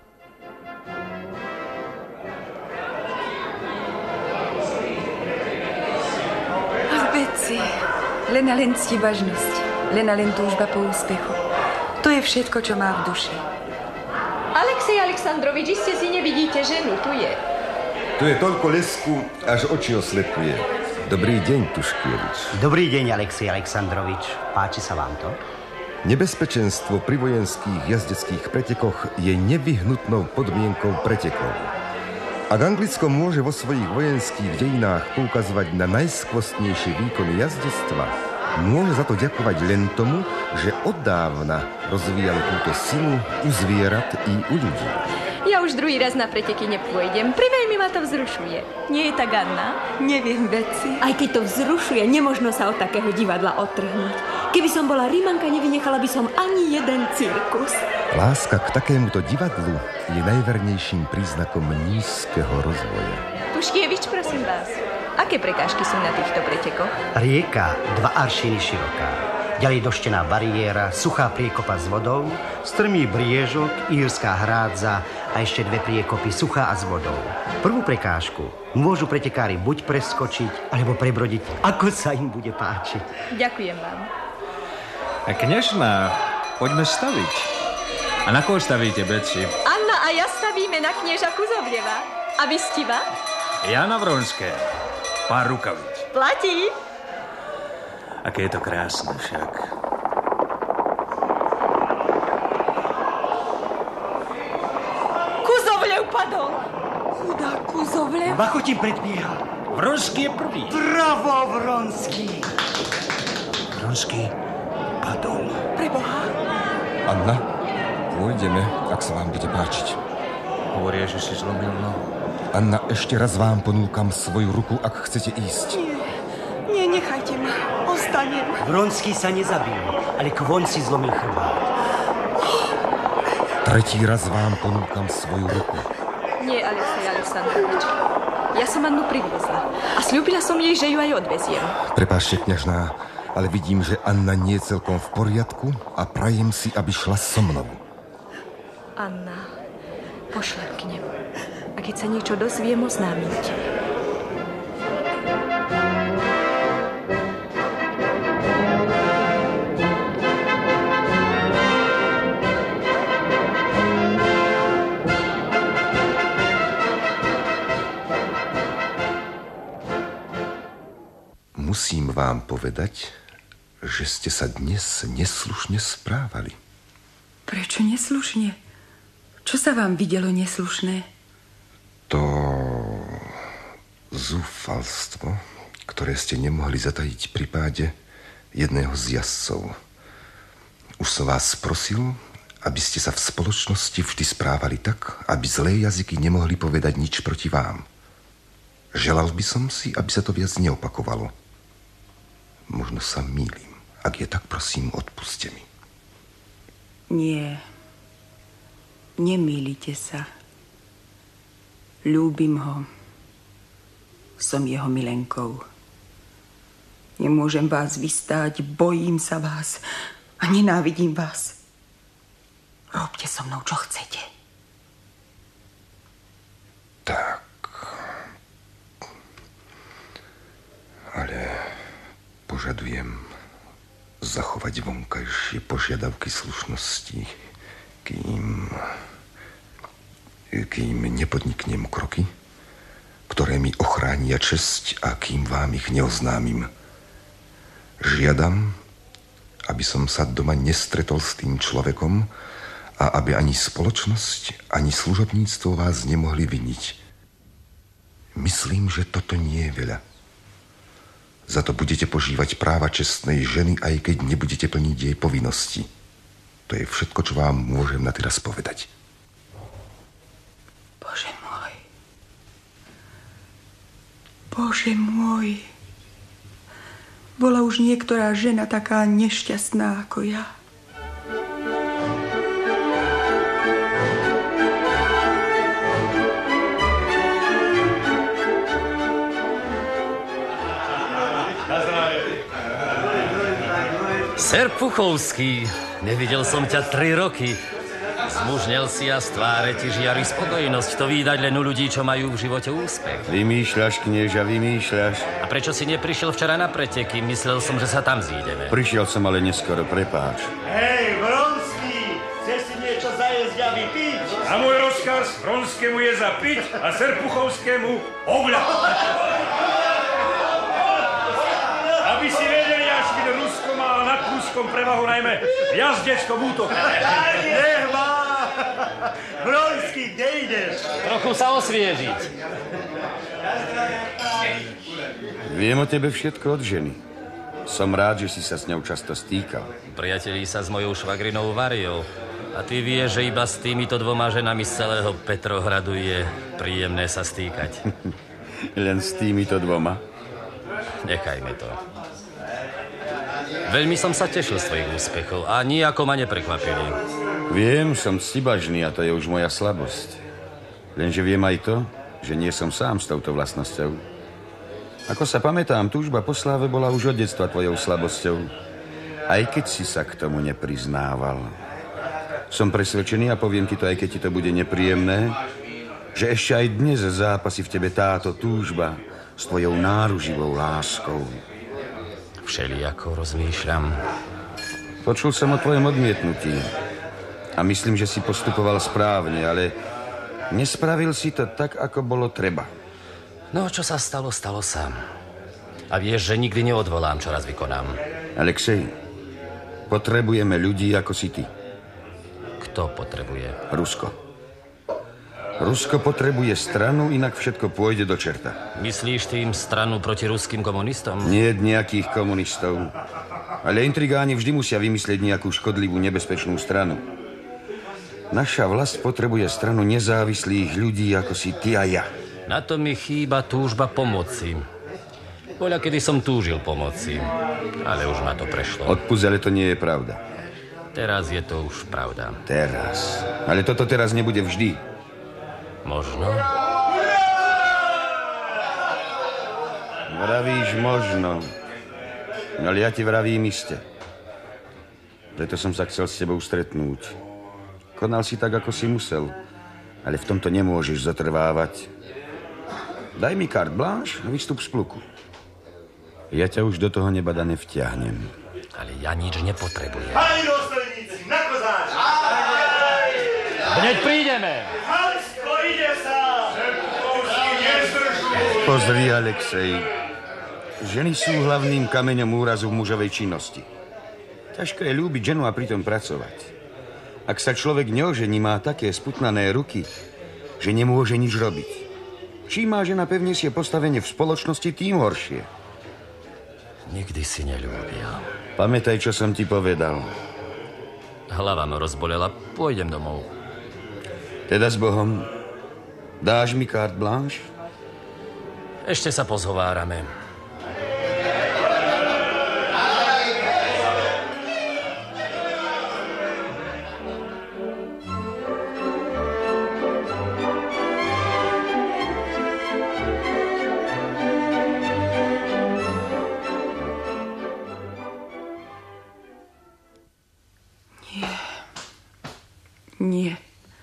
Speaker 6: Veci. Len a len ctibažnosť. Len a len túžba po úspechu. To je všetko, čo má v duši.
Speaker 8: Alexej Aleksandrovič, iste si nevidíte ženu, tu je.
Speaker 14: Tu je toľko lesku, až oči oslepuje. Dobrý deň, Tuškievič.
Speaker 9: Dobrý deň, Alexej Aleksandrovič. Páči sa vám to?
Speaker 14: Nebezpečenstvo pri vojenských jazdeckých pretekoch je nevyhnutnou podmienkou pretekov. Ak Anglicko môže vo svojich vojenských dejinách poukazovať na najskvostnejšie výkony jazdectva, môže za to ďakovať len tomu, že od dávna rozvíjalo túto silu u zvierat i u ľudí.
Speaker 8: Ja už druhý raz na preteky nepôjdem. Priveľmi ma to vzrušuje. Nie je tak, Anna?
Speaker 6: Neviem, veci.
Speaker 13: Aj keď to vzrušuje, nemožno sa od takého divadla odtrhnúť. Keby som bola Rimanka, nevynechala by som ani jeden cirkus.
Speaker 14: Láska k takémuto divadlu je najvernejším príznakom nízkeho rozvoja.
Speaker 8: Tuškievič, prosím vás, aké prekážky sú na týchto pretekoch?
Speaker 9: Rieka dva aršiny široká, ďalej doštená bariéra, suchá priekopa s vodou, strmý briežok, írska hrádza a ešte dve priekopy suchá a s vodou. Prvú prekážku môžu pretekári buď preskočiť, alebo prebrodiť, ako sa im bude páčiť.
Speaker 8: Ďakujem vám.
Speaker 10: Kňažná, poďme staviť. A na koho stavíte, Beci?
Speaker 8: Anna a ja stavíme na knieža Kuzovleva. A vy stiva?
Speaker 10: Jana Vronské. Pár rukavíc.
Speaker 8: Platí.
Speaker 10: Aké je to krásne však.
Speaker 8: Kuzovlev padol. Chudá Kuzovlev.
Speaker 9: Vachotím predbieha.
Speaker 10: Vronský je prvý.
Speaker 9: Bravo, Vronský.
Speaker 14: Vronský padol.
Speaker 8: Preboha.
Speaker 14: Anna, pôjdeme, ak sa vám bude páčiť.
Speaker 10: Hovoria, že si zlomil nohu.
Speaker 14: Anna, ešte raz vám ponúkam svoju ruku, ak chcete ísť.
Speaker 11: Nie, nie, nechajte ma. Ostanem.
Speaker 9: Vronský sa nezabil, ale Kvon si zlomil chrbát.
Speaker 14: Tretí raz vám ponúkam svoju ruku.
Speaker 8: Nie, Alexej Aleksandrovič. Ja som Annu priviezla a sľúbila som jej, že ju aj odveziem.
Speaker 14: Prepáčte, kňažná, ale vidím, že Anna nie je celkom v poriadku a prajem si, aby šla so mnou.
Speaker 8: Anna, pošlem k nemu. A keď sa niečo dozviem, oznámim ti.
Speaker 14: Musím vám povedať, že ste sa dnes neslušne správali.
Speaker 6: Prečo neslušne? Čo sa vám videlo neslušné?
Speaker 14: To zúfalstvo, ktoré ste nemohli zatajiť pri páde jedného z jazdcov. Už som vás prosil, aby ste sa v spoločnosti vždy správali tak, aby zlé jazyky nemohli povedať nič proti vám. Želal by som si, aby sa to viac neopakovalo. Možno sa mýlim. Ak je tak, prosím, odpuste mi.
Speaker 6: Nie. Nemýlite sa. Ľúbim ho. Som jeho milenkou. Nemôžem vás vystáť, bojím sa vás a nenávidím vás. Robte so mnou, čo chcete.
Speaker 14: Tak. Ale požadujem zachovať vonkajšie požiadavky slušnosti, kým, kým nepodniknem kroky, ktoré mi ochránia česť a kým vám ich neoznámim. Žiadam, aby som sa doma nestretol s tým človekom a aby ani spoločnosť, ani služobníctvo vás nemohli viniť. Myslím, že toto nie je veľa. Za to budete požívať práva čestnej ženy, aj keď nebudete plniť jej povinnosti. To je všetko, čo vám môžem na teraz povedať.
Speaker 6: Bože môj. Bože môj. Bola už niektorá žena taká nešťastná ako ja.
Speaker 4: Ser Puchovský, nevidel som ťa tri roky. Zmužnel si a z tváre ti žiari spokojnosť. To vídať len u ľudí, čo majú v živote úspech.
Speaker 17: Vymýšľaš, knieža, vymýšľaš.
Speaker 4: A prečo si neprišiel včera na preteky? Myslel som, že sa tam zídeme.
Speaker 17: Prišiel som, ale neskoro, prepáč.
Speaker 18: Hej, Vronský, chceš si niečo zajesť a vypiť?
Speaker 1: A môj rozkaz Vronskému je zapiť a Serpuchovskému ohľad. Aby si vedeli, až keď Rusko má nad Pruskom prevahu najmä v jazdeckom útoku.
Speaker 18: Nech má! Vronský, kde ideš?
Speaker 4: Trochu sa osviežiť.
Speaker 17: Viem o tebe všetko od ženy. Som rád, že si sa s ňou často stýkal.
Speaker 4: Priatelí sa s mojou švagrinou Variou. A ty vieš, že iba s týmito dvoma ženami z celého Petrohradu je príjemné sa stýkať.
Speaker 17: Len s týmito dvoma?
Speaker 4: Nechajme to. Veľmi som sa tešil z tvojich úspechov a nijako ma neprekvapili.
Speaker 17: Viem, som ctibažný a to je už moja slabosť. Lenže viem aj to, že nie som sám s touto vlastnosťou. Ako sa pamätám, túžba po sláve bola už od detstva tvojou slabosťou. Aj keď si sa k tomu nepriznával. Som presvedčený a poviem ti to, aj keď ti to bude nepríjemné, že ešte aj dnes zápasí v tebe táto túžba s tvojou náruživou láskou.
Speaker 4: Všelijako rozmýšľam.
Speaker 17: Počul som o tvojom odmietnutí a myslím, že si postupoval správne, ale nespravil si to tak, ako bolo treba.
Speaker 4: No, čo sa stalo, stalo sa. A vieš, že nikdy neodvolám, čo raz vykonám.
Speaker 17: Alexej, potrebujeme ľudí, ako si ty.
Speaker 4: Kto potrebuje?
Speaker 17: Rusko. Rusko potrebuje stranu, inak všetko pôjde do čerta.
Speaker 4: Myslíš tým stranu proti ruským komunistom?
Speaker 17: Nie nejakých komunistov. Ale intrigáni vždy musia vymyslieť nejakú škodlivú, nebezpečnú stranu. Naša vlast potrebuje stranu nezávislých ľudí, ako si ty a ja.
Speaker 4: Na to mi chýba túžba pomoci. Voľa, kedy som túžil pomoci, ale už ma to prešlo.
Speaker 17: Odpusť, ale to nie je pravda.
Speaker 4: Teraz je to už pravda.
Speaker 17: Teraz. Ale toto teraz nebude vždy.
Speaker 4: Možno.
Speaker 17: Vravíš možno. Ale ja ti vravím iste. Preto som sa chcel s tebou stretnúť. Konal si tak, ako si musel. Ale v tomto nemôžeš zatrvávať. Daj mi carte blanche a vystup z pluku. Ja ťa už do toho nebada nevťahnem.
Speaker 4: Ale ja nič nepotrebujem.
Speaker 18: Pani dôstojníci, na kozáč!
Speaker 4: Hneď prídeme!
Speaker 18: Halsko, ide sa!
Speaker 17: Pozri, Alexej. Ženy sú hlavným kameňom úrazu v mužovej činnosti. Ťažko je ľúbiť ženu a pritom pracovať. Ak sa človek neožení, má také sputnané ruky, že nemôže nič robiť. Čím má žena pevnejšie postavenie v spoločnosti, tým horšie.
Speaker 4: Nikdy si neľúbil.
Speaker 17: Pamätaj, čo som ti povedal.
Speaker 4: Hlava ma rozbolela, pôjdem domov.
Speaker 17: Teda s Bohom. Dáš mi carte blanche?
Speaker 4: Ešte sa pozhovárame.
Speaker 6: Nie.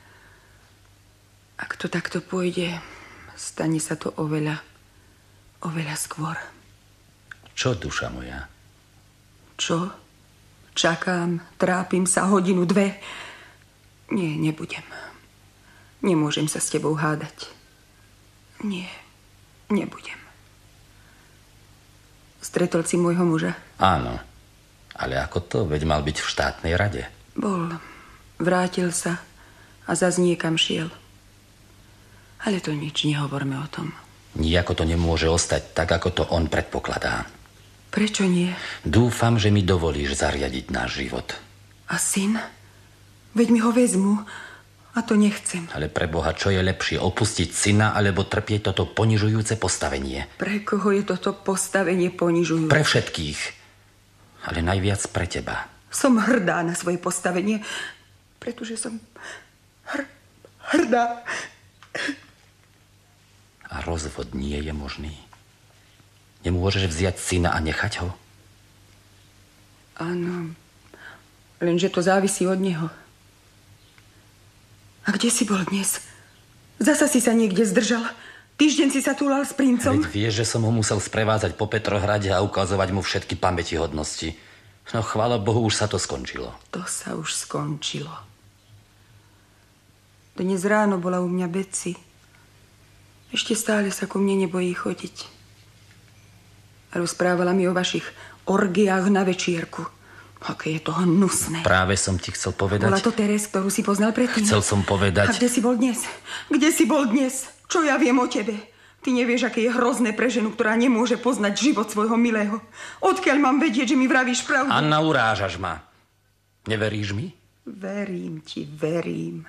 Speaker 6: Ak to takto pôjde, stane sa to oveľa, oveľa skôr.
Speaker 4: Čo, duša moja?
Speaker 6: Čo? Čakám, trápim sa hodinu, dve. Nie, nebudem. Nemôžem sa s tebou hádať. Nie, nebudem. Stretol si môjho muža?
Speaker 4: Áno. Ale ako to? Veď mal byť v štátnej rade.
Speaker 6: Bol. Vrátil sa a zas niekam šiel. Ale to nič, nehovorme o tom.
Speaker 4: Nijako to nemôže ostať tak, ako to on predpokladá.
Speaker 6: Prečo nie?
Speaker 4: Dúfam, že mi dovolíš zariadiť náš život.
Speaker 6: A syn? Veď mi ho vezmu. A to nechcem.
Speaker 4: Ale pre Boha, čo je lepšie? Opustiť syna, alebo trpieť toto ponižujúce postavenie?
Speaker 6: Pre koho je toto postavenie ponižujúce?
Speaker 4: Pre všetkých. Ale najviac pre teba.
Speaker 6: Som hrdá na svoje postavenie, pretože som hr- hrdá.
Speaker 4: A rozvod nie je možný. Nemôžeš vziať syna a nechať ho?
Speaker 6: Áno, lenže to závisí od neho. A kde si bol dnes? Zasa si sa niekde zdržal. Týždeň si sa túlal s princom.
Speaker 4: Veď vieš, že som ho musel sprevázať po Petrohrade a ukazovať mu všetky pamätihodnosti. No chvála Bohu, už sa to skončilo.
Speaker 6: To sa už skončilo. Dnes ráno bola u mňa Betsy. Ešte stále sa ku mne nebojí chodiť. Rozprávala mi o vašich orgiách na večierku. Aké je to hnusné.
Speaker 4: Práve som ti chcel povedať.
Speaker 6: Bola to Teres, ktorú si poznal predtým.
Speaker 4: Chcel som povedať.
Speaker 6: A kde si bol dnes? Kde si bol dnes? Čo ja viem o tebe? Ty nevieš, aké je hrozné pre ženu, ktorá nemôže poznať život svojho milého. Odkiaľ mám vedieť, že mi vravíš pravdu?
Speaker 4: Anna, urážaš ma. Neveríš mi?
Speaker 6: Verím ti, verím.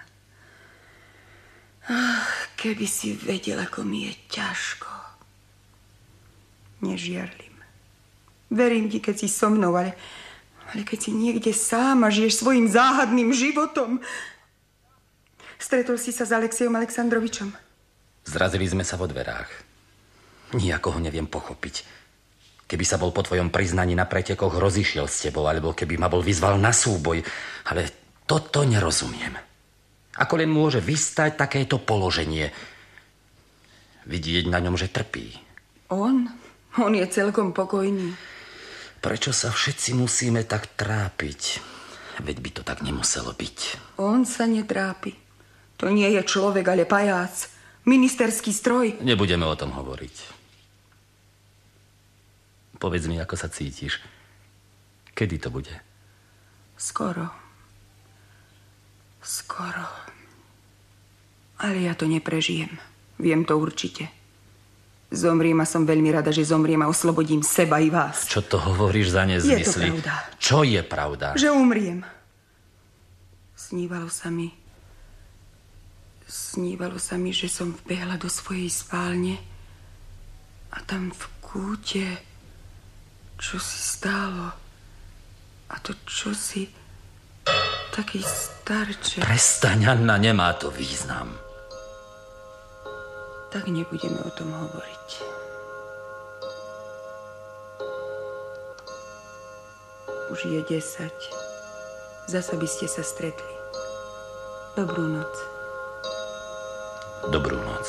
Speaker 6: Ach, keby si vedel, ako mi je ťažko. Nežiarlim. Verím ti, keď si so mnou, ale, Ale keď si niekde sám a žiješ svojim záhadným životom... Stretol si sa s Aleksejom Aleksandrovičom?
Speaker 4: Zrazili sme sa vo dverách. Nijako ho neviem pochopiť. Keby sa bol po tvojom priznaní na pretekoch rozišiel s tebou, alebo keby ma bol vyzval na súboj. Ale toto nerozumiem. Ako len môže vystať takéto položenie? Vidieť na ňom, že trpí.
Speaker 6: On? On je celkom pokojný.
Speaker 4: Prečo sa všetci musíme tak trápiť? Veď by to tak nemuselo byť.
Speaker 6: On sa netrápi. To nie je človek, ale pajac. Ministerský stroj.
Speaker 4: Nebudeme o tom hovoriť. Povedz mi, ako sa cítiš. Kedy to bude?
Speaker 6: Skoro. Skoro. Ale ja to neprežijem. Viem to určite. Zomriem a som veľmi rada, že zomriem a oslobodím seba i vás.
Speaker 4: Čo to hovoríš za nezmysly?
Speaker 6: Je to pravda.
Speaker 4: Čo je pravda?
Speaker 6: Že umriem. Snívalo sa mi... Snívalo sa mi, že som vbehla do svojej spálne a tam v kúte čo si stálo a to čo si taký starček.
Speaker 4: Prestaň, Anna, nemá to význam.
Speaker 6: Tak nebudeme o tom hovoriť. Už je desať. Zasa by ste sa stretli. Dobrú noc.
Speaker 4: Dobrú noc.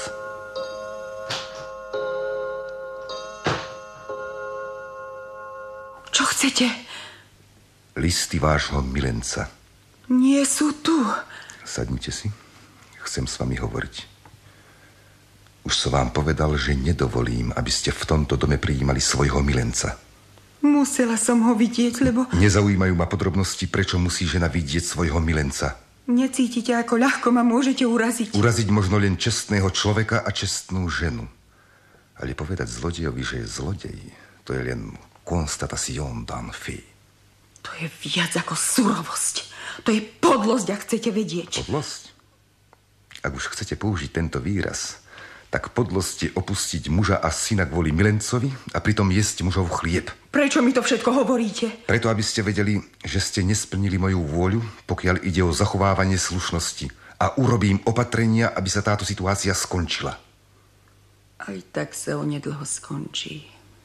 Speaker 6: Čo chcete?
Speaker 14: Listy vášho milenca.
Speaker 6: Nie sú tu.
Speaker 14: Sadnite si. Chcem s vami hovoriť. Už som vám povedal, že nedovolím, aby ste v tomto dome prijímali svojho milenca.
Speaker 6: Musela som ho vidieť, lebo...
Speaker 14: Nezaujímajú ma podrobnosti, prečo musí žena vidieť svojho milenca.
Speaker 6: Necítite, ako ľahko ma môžete uraziť.
Speaker 14: Uraziť možno len čestného človeka a čestnú ženu. Ale povedať zlodejovi, že je zlodej, to je len constatation d'un fait.
Speaker 6: To je viac ako surovosť. To je podlosť, ak chcete vedieť.
Speaker 14: Podlosť? Ak už chcete použiť tento výraz, tak podlosť je opustiť muža a syna kvôli milencovi a pritom jesť mužov chlieb.
Speaker 6: Prečo mi to všetko hovoríte?
Speaker 14: Preto, aby ste vedeli, že ste nesplnili moju vôľu, pokiaľ ide o zachovávanie slušnosti a urobím opatrenia, aby sa táto situácia skončila.
Speaker 6: Aj tak sa onedlho skončí.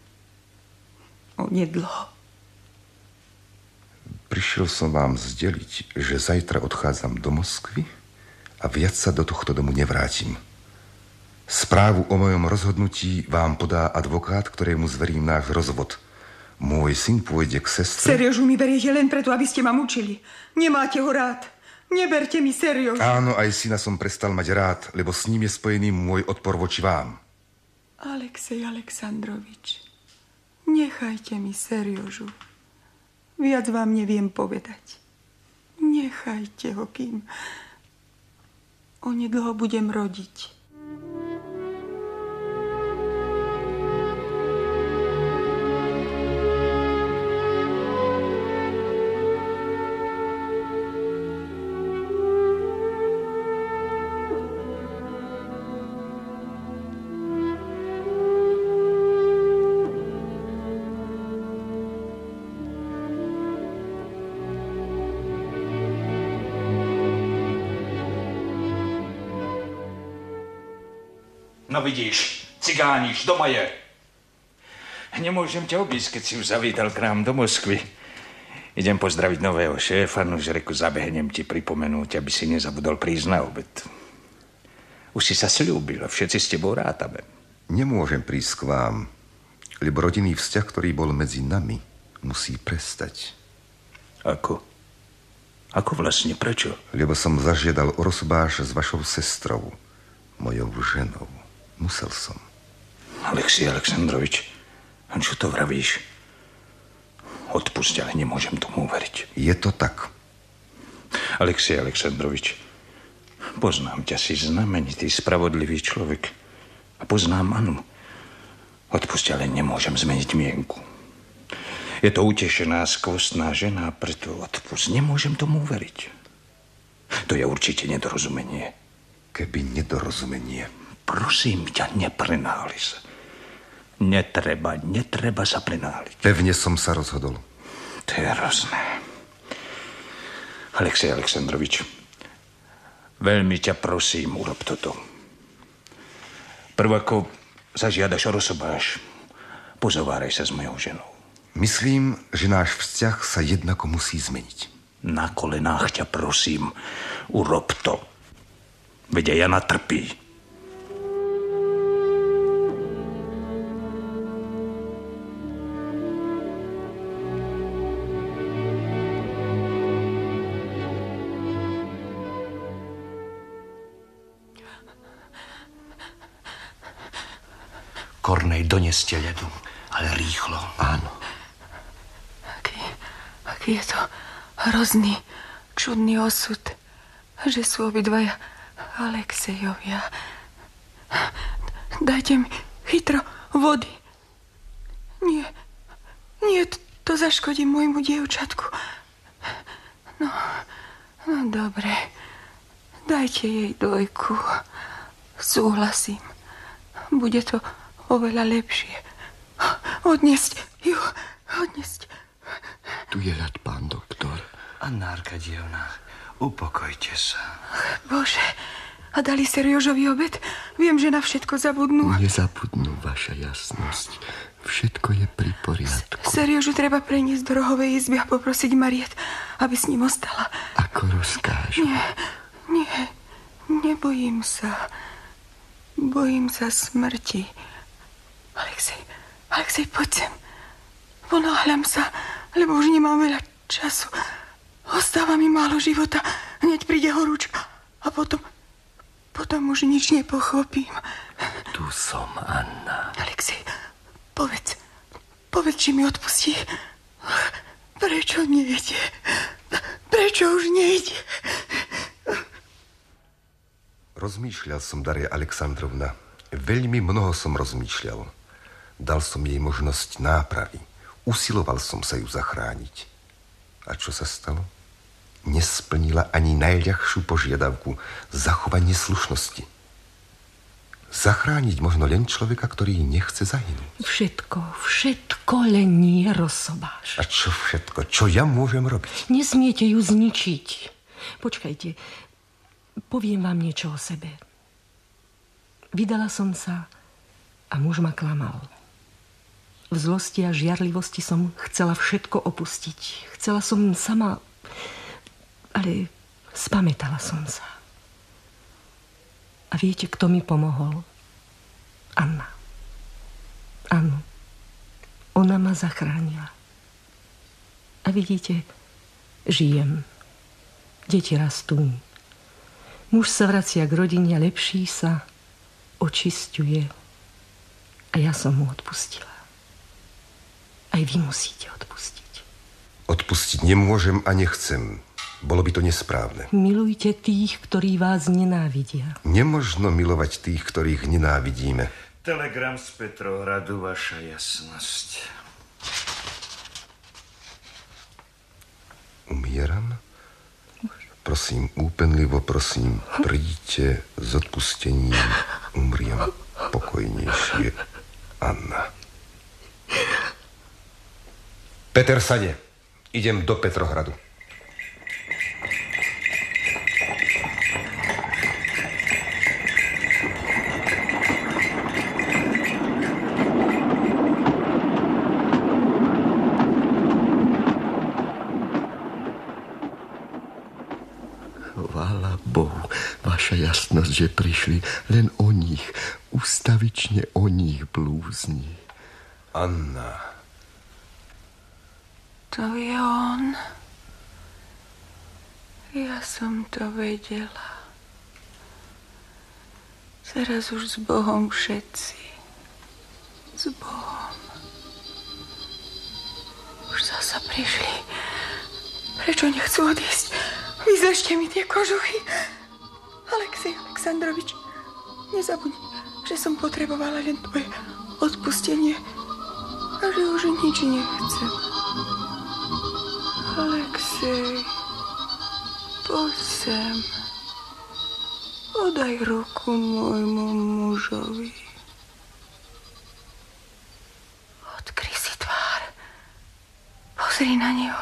Speaker 6: Onedlho.
Speaker 14: Prišiel som vám zdeliť, že zajtra odchádzam do Moskvy a viac sa do tohto domu nevrátim. Správu o mojom rozhodnutí vám podá advokát, ktorému zverím náš rozvod. Môj syn pôjde k sestre...
Speaker 6: Seriožu mi beriete len preto, aby ste ma mučili. Nemáte ho rád. Neberte mi Seriožu.
Speaker 14: Áno, aj syna som prestal mať rád, lebo s ním je spojený môj odpor voči vám.
Speaker 6: Aleksej Aleksandrovič, nechajte mi Seriožu. Viac vám neviem povedať. Nechajte ho, kým onedlho budem rodiť.
Speaker 1: No vidíš, cigániš, doma je. Nemôžem ťa obísť, keď si už zavítal k nám do Moskvy. Idem pozdraviť nového šéfa, nož reku zabehnem ti pripomenúť, aby si nezabudol prísť na obed. Už si sa sľúbil a všetci s tebou rátame.
Speaker 14: Nemôžem prísť k vám, lebo rodinný vzťah, ktorý bol medzi nami, musí prestať.
Speaker 1: Ako? Ako vlastne? Prečo?
Speaker 14: Lebo som zažiadal o rozbáš s vašou sestrou, mojou ženou. Musel som.
Speaker 1: Aleksej Aleksandrovič, a čo to vravíš? Odpusť, ale nemôžem tomu uveriť.
Speaker 14: Je to tak.
Speaker 1: Aleksej Aleksandrovič, poznám ťa, si znamenitý, spravodlivý človek. A poznám Anu. Odpusť, ale nemôžem zmeniť mienku. Je to utešená, skvostná žena, preto odpusť. Nemôžem tomu uveriť. To je určite nedorozumenie.
Speaker 14: Keby nedorozumenie.
Speaker 1: Prosím ťa, neprenáli sa. Netreba, netreba sa prenáliť.
Speaker 14: Pevne som sa rozhodol.
Speaker 1: To je hrozné. Alexej Alexandrovič, veľmi ťa prosím, urob toto. Prv ako zažiadaš o rozsobáš, pozováraj sa s mojou ženou.
Speaker 14: Myslím, že náš vzťah sa jednako musí zmeniť.
Speaker 1: Na kolenách ťa prosím, urob to. Veď aj Jana trpí.
Speaker 15: Kornej, doneste ľadu, ale rýchlo.
Speaker 14: Áno.
Speaker 6: Aký, aký je to hrozný, čudný osud, že sú obidvaja Alexejovia. Dajte mi chytro vody. Nie, nie, to zaškodí môjmu dievčatku. No, no dobre, dajte jej dojku. Súhlasím. Bude to oveľa lepšie. Odniesť ju, odniesť.
Speaker 14: Tu je ľad, pán doktor.
Speaker 15: Anna Arkadievna, upokojte sa.
Speaker 6: Bože, a dali Seriožovi obed? Viem, že na všetko zabudnú.
Speaker 14: Nezabudnú, vaša jasnosť. Všetko je pri poriadku.
Speaker 6: Seriožu treba preniesť do rohovej izby a poprosiť Mariet, aby s ním ostala.
Speaker 14: Ako rozkážu.
Speaker 6: Nie, nie, nebojím sa. Bojím sa smrti. Alexej, Alexej, poď sem. Ponáhľam sa, lebo už nemám veľa času. Ostáva mi málo života. Hneď príde horúčka. A potom, potom už nič nepochopím.
Speaker 14: Tu som, Anna.
Speaker 6: Alexej, povedz, povedz, či mi odpustí. Prečo nejde? Prečo už nejde?
Speaker 14: Rozmýšľal som, Daria Alexandrovna. Veľmi mnoho som rozmýšľal. Dal som jej možnosť nápravy. Usiloval som sa ju zachrániť. A čo sa stalo? Nesplnila ani najľahšiu požiadavku zachovanie slušnosti. Zachrániť možno len človeka, ktorý nechce zahynúť.
Speaker 3: Všetko, všetko len nie rozsobáš.
Speaker 14: A čo všetko? Čo ja môžem robiť?
Speaker 3: Nesmiete ju zničiť. Počkajte, poviem vám niečo o sebe. Vydala som sa a muž ma klamal. V zlosti a žiarlivosti som chcela všetko opustiť. Chcela som sama, ale spamätala som sa. A viete, kto mi pomohol? Anna. Áno. Ona ma zachránila. A vidíte, žijem. Deti rastú. Muž sa vracia k rodine, lepší sa, očisťuje. A ja som mu odpustila. Aj vy musíte odpustiť.
Speaker 14: Odpustiť nemôžem a nechcem. Bolo by to nesprávne.
Speaker 3: Milujte tých, ktorí vás nenávidia.
Speaker 14: Nemožno milovať tých, ktorých nenávidíme.
Speaker 18: Telegram z Petrohradu, vaša jasnosť.
Speaker 14: Umieram? Prosím, úpenlivo prosím, príďte s odpustením. Umriem pokojnejšie. Anna. Peter, sade. Idem do Petrohradu.
Speaker 19: Chvála Bohu, vaša jasnosť, že prišli len o nich, ustavične o nich blúzni.
Speaker 14: Anna.
Speaker 6: To je on. Ja som to vedela. Teraz už s Bohom všetci. S Bohom. Už zasa prišli. Prečo nechcú odísť? Vyzležte mi tie kožuchy. Alexej Alexandrovič, nezabudni, že som potrebovala len tvoje odpustenie a že už nič nechcem. Alexej, poď sem. Podaj ruku môjmu mužovi. Odkry si tvár. Pozri Pozri na neho.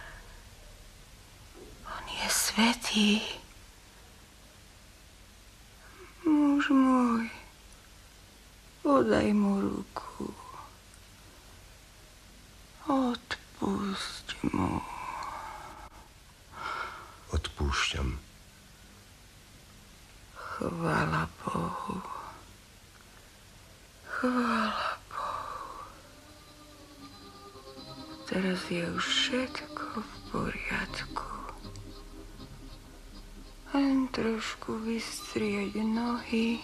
Speaker 6: On je svätý. Muž môj, podaj mu ruku. Odpusť mu.
Speaker 19: Odpúšťam.
Speaker 6: Chvála Bohu. Chvála Bohu. Teraz je už všetko v poriadku. Len trošku vystrieť nohy.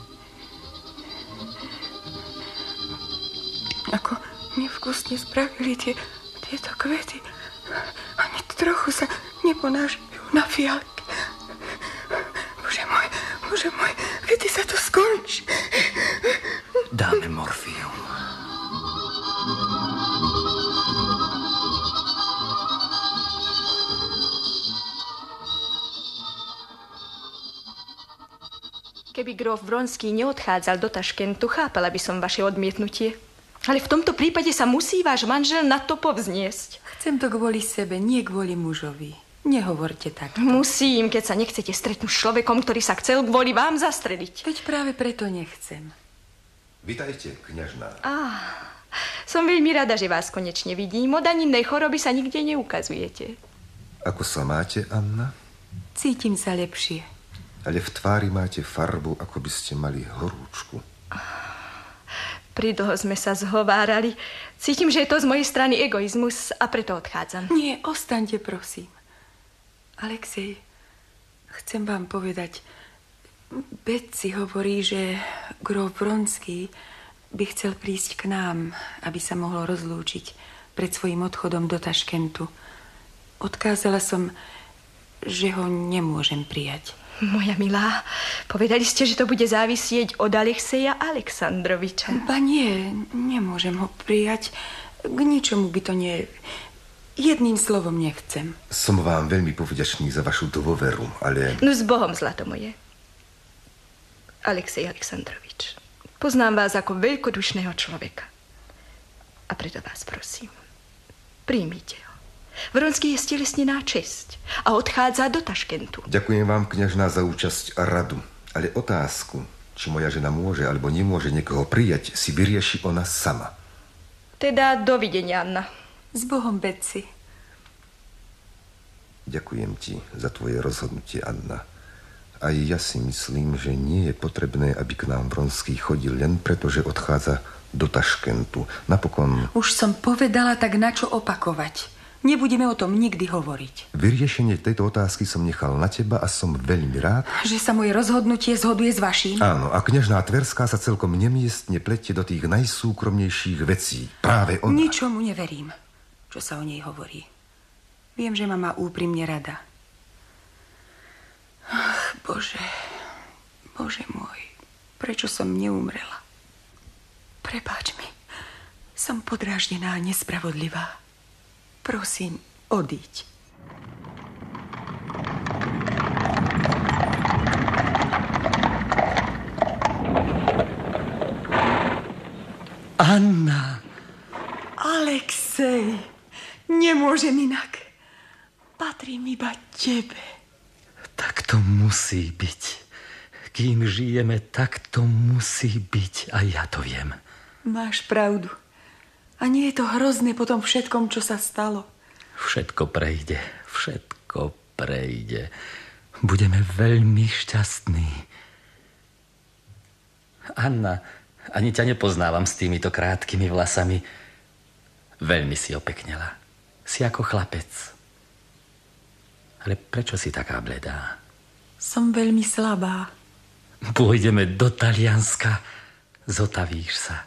Speaker 6: Ako nevkusne spravili tie, tieto kvety. Ani trochu sa neponášajú na fialky. Bože môj, Bože môj, kedy sa to skončí?
Speaker 15: Dáme morfium.
Speaker 8: Keby gróf Vronský neodchádzal do Taškentu, chápala by som vaše odmietnutie. Ale v tomto prípade sa musí váš manžel na to povzniesť.
Speaker 6: Chcem to kvôli sebe, nie kvôli mužovi. Nehovorte tak.
Speaker 8: Musím, keď sa nechcete stretnúť s človekom, ktorý sa chcel kvôli vám zastreliť.
Speaker 6: Veď práve preto nechcem.
Speaker 14: Vitajte, kňažná.
Speaker 8: Á, som veľmi rada, že vás konečne vidím. Od aninnej choroby sa nikde neukazujete.
Speaker 14: Ako sa máte, Anna?
Speaker 6: Cítim sa lepšie.
Speaker 14: Ale v tvári máte farbu, ako by ste mali horúčku.
Speaker 8: Pridlho sme sa zhovárali. Cítim, že je to z mojej strany egoizmus a preto odchádzam.
Speaker 6: Nie, ostaňte, prosím. Alexej, chcem vám povedať, Betsy hovorí, že gróf Vronský by chcel prísť k nám, aby sa mohol rozlúčiť pred svojím odchodom do Taškentu. Odkázala som, že ho nemôžem prijať.
Speaker 8: Moja milá, povedali ste, že to bude závisieť od Alexeja Aleksandroviča.
Speaker 6: Ba nie, nemôžem ho prijať. K ničomu by to nie... Jedným slovom nechcem.
Speaker 14: Som vám veľmi povďačný za vašu dôveru, ale...
Speaker 8: No s Bohom, zlato moje. Alexej Aleksandrovič, poznám vás ako veľkodušného človeka. A preto vás prosím, príjmite ho. Vronský je stelesnená česť a odchádza do Taškentu.
Speaker 14: Ďakujem vám, kňažná, za účasť a radu. Ale otázku, či moja žena môže alebo nemôže niekoho prijať, si vyrieši ona sama.
Speaker 8: Teda dovidenia, Anna.
Speaker 6: S Bohom, Betsy.
Speaker 14: Ďakujem ti za tvoje rozhodnutie, Anna. Aj ja si myslím, že nie je potrebné, aby k nám Vronský chodil len preto, že odchádza do Taškentu. Napokon...
Speaker 6: Už som povedala, tak na čo opakovať? Nebudeme o tom nikdy hovoriť.
Speaker 14: Vyriešenie tejto otázky som nechal na teba a som veľmi rád,
Speaker 6: že sa moje rozhodnutie zhoduje s vaším.
Speaker 14: Áno, a kňažná Tverská sa celkom nemiestne pletie do tých najsúkromnejších vecí. Práve ona.
Speaker 6: Ničomu neverím, čo sa o nej hovorí. Viem, že ma má úprimne rada. Ach, Bože, Bože môj, prečo som neumrela? Prepáč mi, som podráždená a nespravodlivá. Prosím, odíď.
Speaker 15: Anna!
Speaker 6: Alexej, nemôžem inak. Patrím iba tebe.
Speaker 15: Tak to musí byť. Kým žijeme, tak to musí byť. A ja to viem.
Speaker 6: Máš pravdu. A nie je to hrozné po tom všetkom, čo sa stalo?
Speaker 15: Všetko prejde, všetko prejde. Budeme veľmi šťastní. Anna, ani ťa nepoznávam s týmito krátkými vlasami. Veľmi si opeknela. Si ako chlapec. Ale prečo si taká bledá?
Speaker 6: Som veľmi slabá.
Speaker 15: Pôjdeme do Talianska. Zotavíš sa.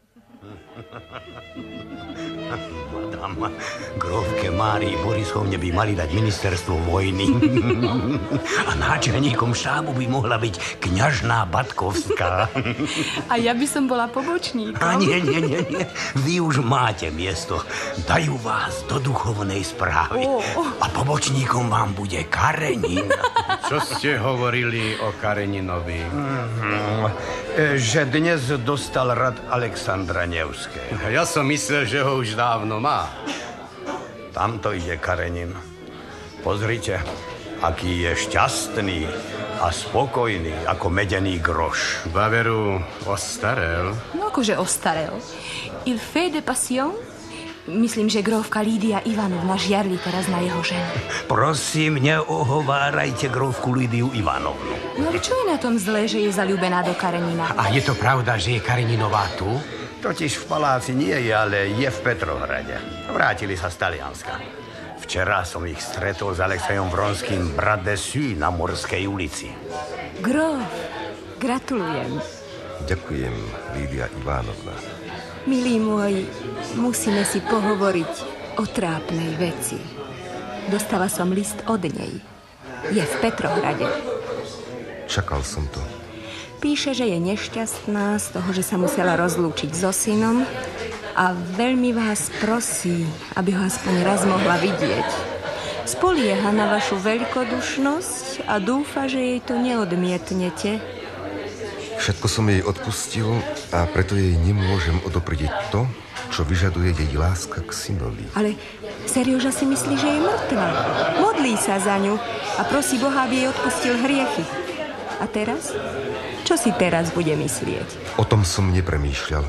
Speaker 20: Madame, grófke Márii Borisovne by mali dať ministerstvo vojny. A náčelníkom štábu by mohla byť kňažná Batkovská.
Speaker 11: A ja by som bola pobočníkom.
Speaker 20: A nie, nie, nie, nie. Vy už máte miesto. Dajú vás do duchovnej správy.
Speaker 11: Oh.
Speaker 20: A pobočníkom vám bude Karenin.
Speaker 21: Čo ste hovorili o Kareninovi?
Speaker 20: Mm-hmm. Že dnes dostal rad Alexandra Nevské.
Speaker 21: Ja som myslel, že ho už dávno má. Tam to ide, Karenin. Pozrite, aký je šťastný a spokojný ako medený groš. Baveru ostarel.
Speaker 11: No akože ostarel. Il fait de passion? Myslím, že grófka Lídia Ivanovna žiarli teraz na jeho ženu.
Speaker 20: Prosím, neohovárajte grófku Lídiu Ivanovnu.
Speaker 11: No ale čo je na tom zlé, že je zaľúbená do Karenina?
Speaker 20: A je to pravda, že je Kareninová tu?
Speaker 21: Totiž v paláci nie je, ale je v Petrohrade. Vrátili sa z Talianska. Včera som ich stretol s Alexejom Vronským brat de Sú na Morskej ulici.
Speaker 11: Gróf, gratulujem.
Speaker 14: Ďakujem, Lídia Ivanovna.
Speaker 13: Milý môj, musíme si pohovoriť o trápnej veci. Dostala som list od nej. Je v Petrohrade.
Speaker 14: Čakal som to.
Speaker 13: Píše, že je nešťastná z toho, že sa musela rozlúčiť so synom a veľmi vás prosí, aby ho aspoň raz mohla vidieť. Spolieha na vašu veľkodušnosť a dúfa, že jej to neodmietnete.
Speaker 14: Všetko som jej odpustil a preto jej nemôžem odoprieť to, čo vyžaduje jej láska k synovi.
Speaker 13: Ale Serioža si myslí, že je mŕtva. Modlí sa za ňu a prosí Boha, aby jej odpustil hriechy. A teraz? Čo si teraz bude myslieť?
Speaker 14: O tom som nepremýšľal.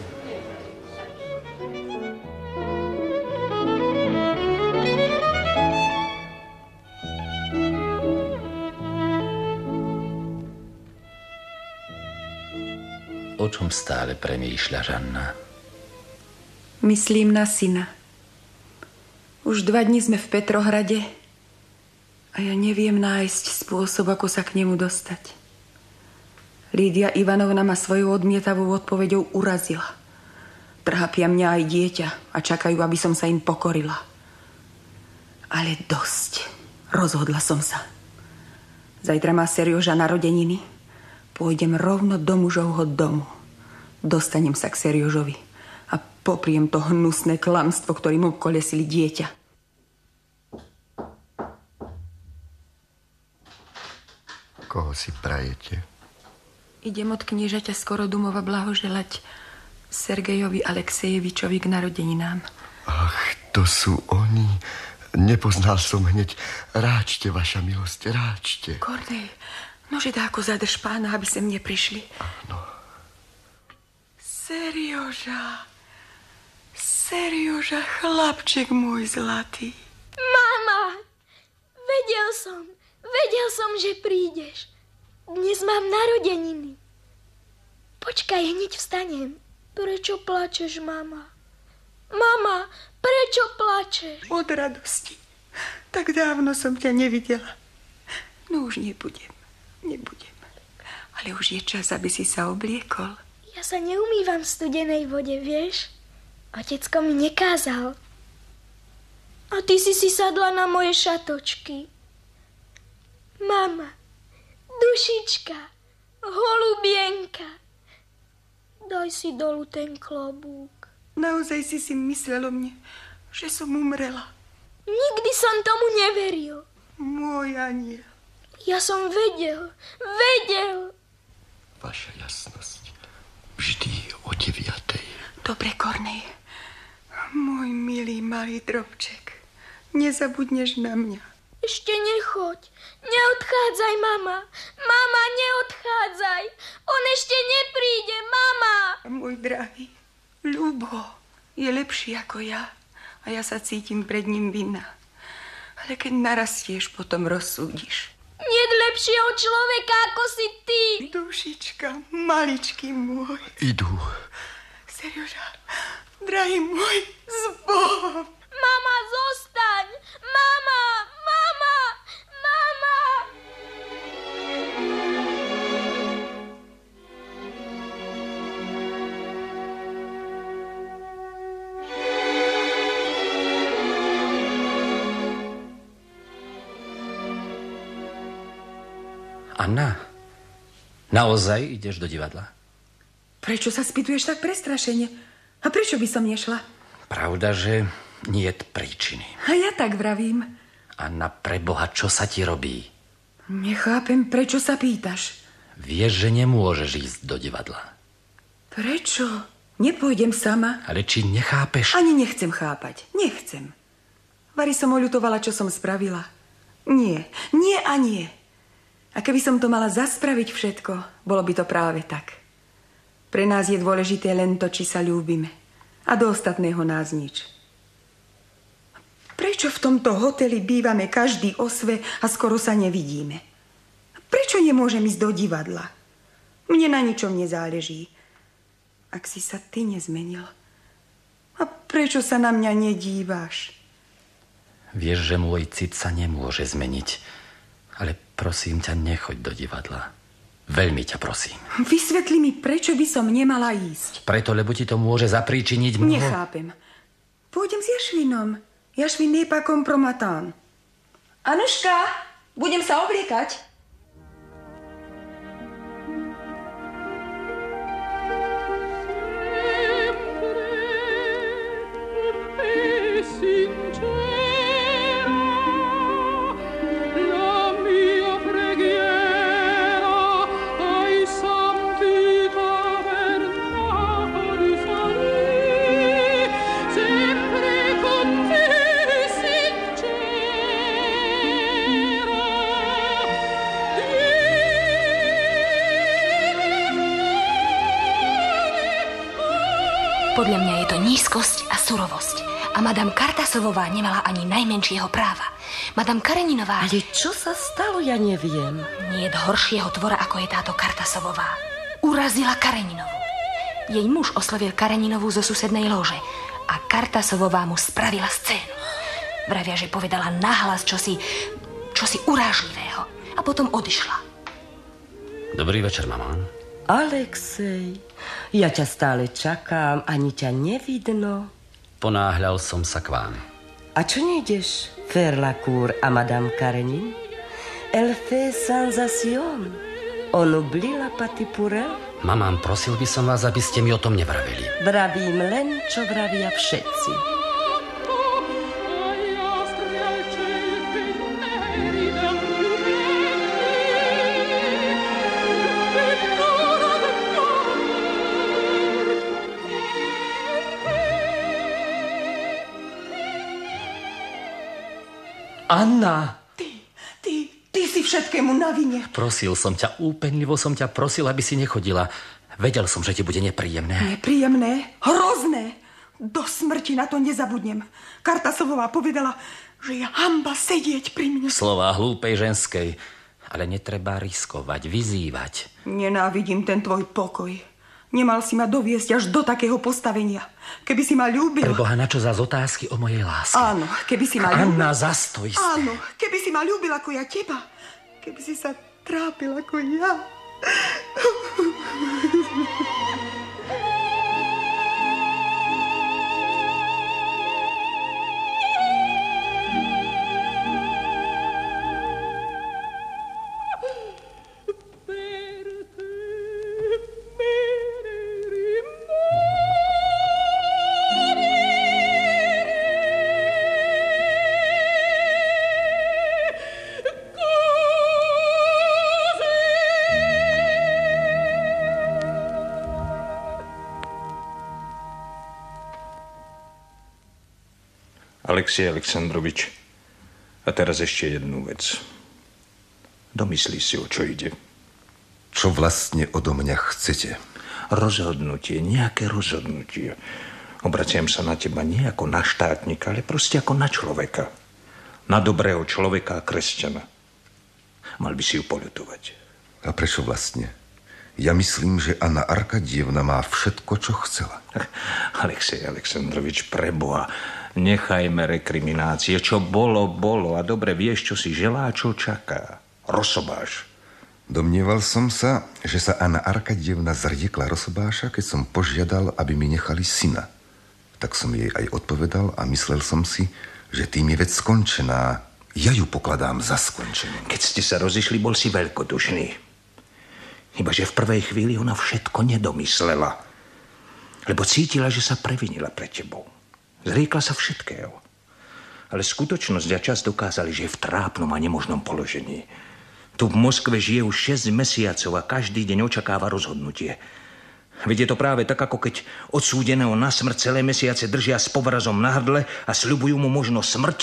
Speaker 4: O čom stále premýšľaš, Anna?
Speaker 6: Myslím na syna. Už dva dni sme v Petrohrade a ja neviem nájsť spôsob, ako sa k nemu dostať. Lídia Ivanovna ma svojou odmietavou odpoveďou urazila. Trápia mňa aj dieťa a čakajú, aby som sa im pokorila. Ale dosť. Rozhodla som sa. Zajtra má Serioža narodeniny. Pôjdem rovno do mužovho domu. Dostanem sa k Seriožovi a popriem to hnusné klamstvo, ktorým obkolesili dieťa.
Speaker 19: Koho si prajete?
Speaker 6: Idem od kniežaťa Skorodomova blahoželať Sergejovi Aleksejevičovi k narodeninám.
Speaker 19: Ach, to sú oni. Nepoznal som hneď. Ráčte, vaša milosť, ráčte.
Speaker 6: Kornej, nože dáko zadrž pána, aby sem neprišli.
Speaker 19: Áno.
Speaker 6: Serioža, Serioža, chlapček môj zlatý.
Speaker 5: Mama, vedel som, vedel som, že prídeš. Dnes mám narodeniny. Počkaj, hneď vstanem. Prečo plačeš, mama? Mama, prečo plačeš?
Speaker 6: Od radosti. Tak dávno som ťa nevidela. No už nebudem, nebudem. Ale už je čas, aby si sa obliekol.
Speaker 5: Ja sa neumývam v studenej vode, vieš? Otecko mi nekázal. A ty si si sadla na moje šatočky. Mama, dušička, holubienka, daj si dolu ten klobúk.
Speaker 6: Naozaj si si myslel o mne, že som umrela.
Speaker 5: Nikdy som tomu neveril.
Speaker 6: Môj aniel.
Speaker 5: Ja som vedel, vedel.
Speaker 19: Vaša jasnosť, vždy o deviatej.
Speaker 6: Dobre, Kornej. Môj milý malý drobček, nezabudneš na mňa.
Speaker 5: Ešte nechoď. Neodchádzaj, mama. Mama, neodchádzaj. On ešte nepríde, mama.
Speaker 6: Môj drahý, Ľubo je lepší ako ja a ja sa cítim pred ním vinná. Ale keď narastieš, potom rozsúdiš.
Speaker 5: Nie lepšieho človeka ako si ty.
Speaker 6: Dušička, maličký môj.
Speaker 19: Idú.
Speaker 6: Serioža, drahý môj, s Bohom.
Speaker 5: Mama, zostaň. Mama, mama, mama.
Speaker 4: Anna, naozaj ideš do divadla?
Speaker 6: Prečo sa spýtuješ tak prestrašene? A prečo by som nešla?
Speaker 4: Pravda, že niet príčiny.
Speaker 6: A ja tak vravím.
Speaker 4: Anna, preboha, čo sa ti robí?
Speaker 6: Nechápem, prečo sa pýtaš.
Speaker 4: Vieš, že nemôžeš ísť do divadla.
Speaker 6: Prečo? Nepôjdem sama.
Speaker 4: Ale či nechápeš?
Speaker 6: Ani nechcem chápať. Nechcem. Vari som oľutovala, čo som spravila. Nie, nie a nie. A keby som to mala zaspraviť všetko, bolo by to práve tak. Pre nás je dôležité len to, či sa ľúbime. A do ostatného nás nič. Prečo v tomto hoteli bývame každý o sve a skoro sa nevidíme? Prečo nemôžem ísť do divadla? Mne na ničom nezáleží. Ak si sa ty nezmenil. A prečo sa na mňa nedíváš?
Speaker 4: Vieš, že môj cit sa nemôže zmeniť. Ale prosím ťa, nechoď do divadla. Veľmi ťa prosím.
Speaker 6: Vysvetli mi, prečo by som nemala ísť.
Speaker 4: Preto, lebo ti to môže zapríčiniť mnoho...
Speaker 6: Nechápem. Pôjdem s Jašvinom. Jašvin n'est pas compromettant. Anuška, budem sa obliekať.
Speaker 7: Podľa mňa je to nízkosť a surovosť. A madame Kartasovová nemala ani najmenšieho práva. Madame Kareninová...
Speaker 22: Ale čo sa stalo, ja neviem.
Speaker 7: Nie je horšieho tvora, ako je táto Kartasovová. Urazila Kareninovu. Jej muž oslovil Kareninovú zo susednej lože a Kartasovová mu spravila scénu. Vravia, že povedala nahlas čosi, čosi urážlivého a potom odišla.
Speaker 4: Dobrý večer, mama.
Speaker 22: Alexej, ja ťa stále čakám, ani ťa nevidno.
Speaker 4: Ponáhľal som sa k vám.
Speaker 22: A čo nejdeš, faire la cour a madame Karenin? Elle fait sensation. On oublie la pâte pour elle?
Speaker 4: Mamám, prosil by som vás, aby ste mi o tom nevravili.
Speaker 22: Vravím len, čo vravia všetci. Anna!
Speaker 6: Ty, ty, ty si všetkému na vine.
Speaker 4: Prosil som ťa, úpenlivo som ťa prosil, aby si nechodila. Vedel som, že ti bude nepríjemné.
Speaker 6: Nepríjemné? Hrozné. Do smrti na to nezabudnem. Kartasovová povedala, že je hanba sedieť pri mne.
Speaker 4: Slová hlúpej ženskej. Ale netreba riskovať, vyzývať.
Speaker 6: Nenávidím ten tvoj pokoj. Nemal si ma doviesť až do takého postavenia. Keby si ma ľúbil...
Speaker 4: Preboha, na čo za otázky o mojej láske?
Speaker 6: Áno, keby si ma ľúbil...
Speaker 4: Anna, zastoj sa.
Speaker 6: Áno, keby si ma ľúbil ako ja teba. Keby si sa trápil ako ja.
Speaker 1: Alexej Alexandrovič, a teraz ešte jednu vec. Domyslí si, o čo ide.
Speaker 14: Čo vlastne odo mňa chcete?
Speaker 1: Rozhodnutie, nejaké rozhodnutie. Obraciam sa na teba nie ako na štátnika, ale proste ako na človeka. Na dobrého človeka a kresťana. Mal by si ju poľutovať.
Speaker 14: A prečo vlastne? Ja myslím, že Anna Arkadievna má všetko, čo chcela.
Speaker 1: Alexej Alexandrovič, preboha, nechajme rekriminácie. Čo bolo, bolo. A dobre vieš, čo si želá, čo čaká. Rosobáš.
Speaker 14: Domnieval som sa, že sa Anna Arkadievna zriekla Rosobáša, keď som požiadal, aby mi nechali syna. Tak som jej aj odpovedal a myslel som si, že tým je vec skončená. Ja ju pokladám za skončenú.
Speaker 1: Keď ste sa rozišli, bol si veľkodušný. Ibaže v prvej chvíli ona všetko nedomyslela. Lebo cítila, že sa previnila pre tebou. Zriekla sa všetkého. Ale skutočnosť a čas dokázali, že je v trápnom a nemožnom položení. Tu v Moskve žije už šesť mesiacov a každý deň očakáva rozhodnutie. Veď je to práve tak, ako keď odsúdeného na smrť celé mesiace držia s povrazom na hrdle a sľubujú mu možno smrť,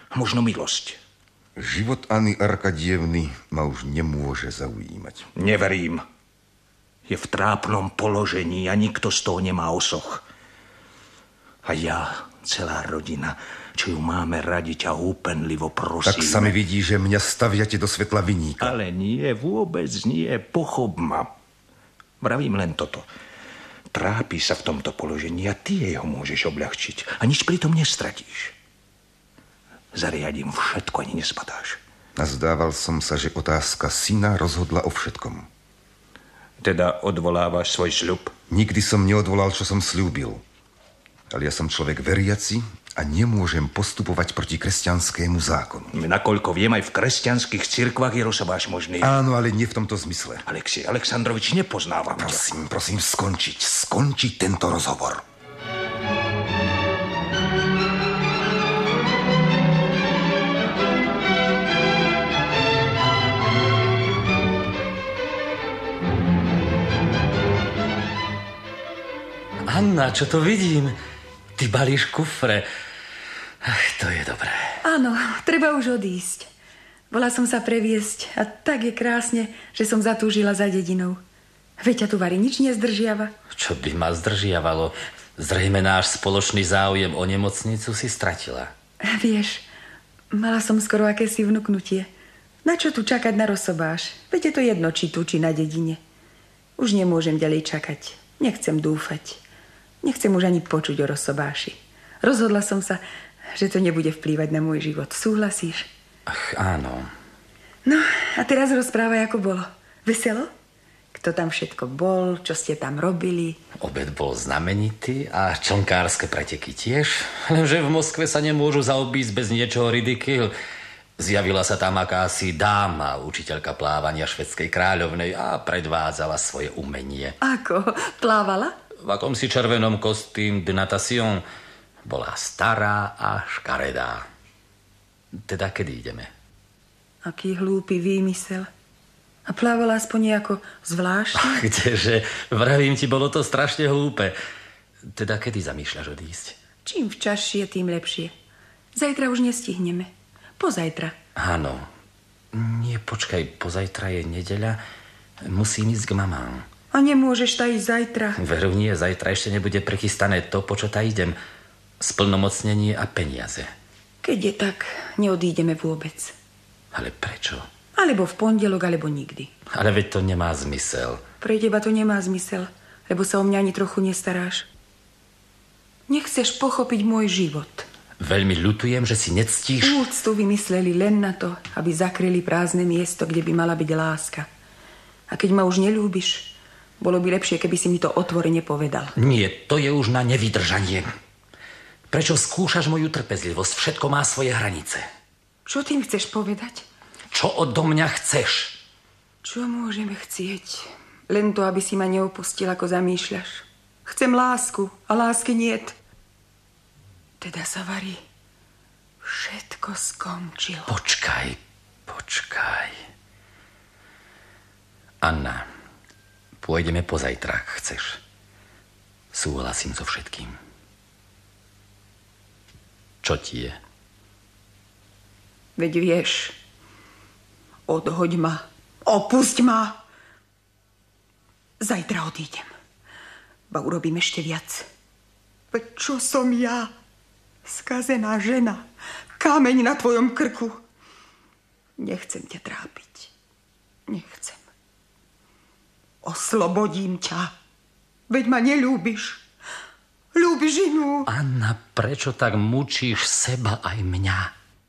Speaker 1: Možno milosť.
Speaker 14: Život Anny Arkadievny ma už nemôže zaujímať.
Speaker 1: Neverím. Je v trápnom položení a nikto z toho nemá osoch. A ja, celá rodina, čo ju máme radi, ťa úpenlivo prosím.
Speaker 14: Tak sa mi vidí, že mňa staviate do svetla viníka.
Speaker 1: Ale nie, vôbec nie. Pochop ma. Vravím len toto. Trápi sa v tomto položení a ty jej ho môžeš obľahčiť. A nič pritom nestratíš. Zariadím všetko, ani nespadáš.
Speaker 14: Nazdával som sa, že otázka syna rozhodla o všetkom.
Speaker 1: Teda odvolávaš svoj sľub?
Speaker 14: Nikdy som neodvolal, čo som sľúbil. Ale ja som človek veriaci a nemôžem postupovať proti kresťanskému zákonu.
Speaker 1: Nakoľko viem, aj v kresťanských cirkvách je rozsobáš možný.
Speaker 14: Áno, ale nie v tomto zmysle.
Speaker 1: Alexej Aleksandrovič, nepoznávam ťa.
Speaker 14: Prosím, prosím, skončiť, skončiť tento rozhovor.
Speaker 4: Anna, čo to vidím? Ty balíš kufre. Ach, to je dobré.
Speaker 6: Áno, treba už odísť. Bola som sa previesť a tak je krásne, že som zatúžila za dedinou. Veď ťa tu Vary nič nezdržiava.
Speaker 4: Čo by ma zdržiavalo? Zrejme náš spoločný záujem o nemocnicu si stratila.
Speaker 6: Vieš, mala som skoro akési vnuknutie. Na čo tu čakať na rozsobáš? Veď je to jedno, či tu, či na dedine. Už nemôžem ďalej čakať. Nechcem dúfať. Nechcem už ani počuť o rozsobáši. Rozhodla som sa, že to nebude vplývať na môj život. Súhlasíš?
Speaker 4: Ach, áno.
Speaker 6: No, a teraz rozprávaj, ako bolo. Veselo? Kto tam všetko bol? Čo ste tam robili?
Speaker 4: Obed bol znamenitý a člnkárske preteky tiež. Lenže v Moskve sa nemôžu zaobísť bez niečoho ridikül. Zjavila sa tam akási dáma, učiteľka plávania švedskej kráľovnej a predvádzala svoje umenie.
Speaker 6: Ako? Plávala?
Speaker 4: V akomsi červenom kostým de natation. Bola stará a škaredá. Teda kedy ideme?
Speaker 6: Aký hlúpy výmysel. A plávala aspoň nejako zvláštne?
Speaker 4: Kdeže, vravím ti, bolo to strašne hlúpe. Teda kedy zamýšľaš odísť?
Speaker 6: Čím včasšie, tým lepšie. Zajtra už nestihneme. Pozajtra.
Speaker 4: Áno. Nie, počkaj, pozajtra je nedeľa. Musím ísť k mamám.
Speaker 6: A nemôžeš ta ísť zajtra.
Speaker 4: Veru nie, zajtra ešte nebude prechystané to, po čo ta idem. Splnomocnenie a peniaze.
Speaker 6: Keď je tak, neodídeme vôbec.
Speaker 4: Ale prečo?
Speaker 6: Alebo v pondelok, alebo nikdy.
Speaker 4: Ale veď to nemá zmysel.
Speaker 6: Pre teba to nemá zmysel, lebo sa o mňa ani trochu nestaráš. Nechceš pochopiť môj život.
Speaker 4: Veľmi ľutujem, že si nectíš...
Speaker 6: Úctu vymysleli len na to, aby zakryli prázdne miesto, kde by mala byť láska. A keď ma už neľúbiš, bolo by lepšie, keby si mi to otvorene povedal.
Speaker 4: Nie, to je už na nevydržanie. Prečo skúšaš moju trpezlivosť? Všetko má svoje hranice.
Speaker 6: Čo tým chceš povedať?
Speaker 4: Čo odo mňa chceš?
Speaker 6: Čo môžeme chcieť? Len to, aby si ma neopustil, ako zamýšľaš. Chcem lásku a lásky niet. Teda sa Vary, všetko skončilo.
Speaker 4: Počkaj, počkaj. Anna, pôjdeme pozajtra, ak chceš. Súhlasím so všetkým. Čo ti je?
Speaker 6: Veď vieš, odhoď ma, opusť ma. Zajtra odídem. Ba urobím ešte viac. Veď čo som ja? Skazená žena, kameň na tvojom krku. Nechcem ťa trápiť. Nechcem. Oslobodím ťa. Veď ma neľúbiš. Ľúbiš inú.
Speaker 4: Anna, prečo tak mučíš seba aj mňa?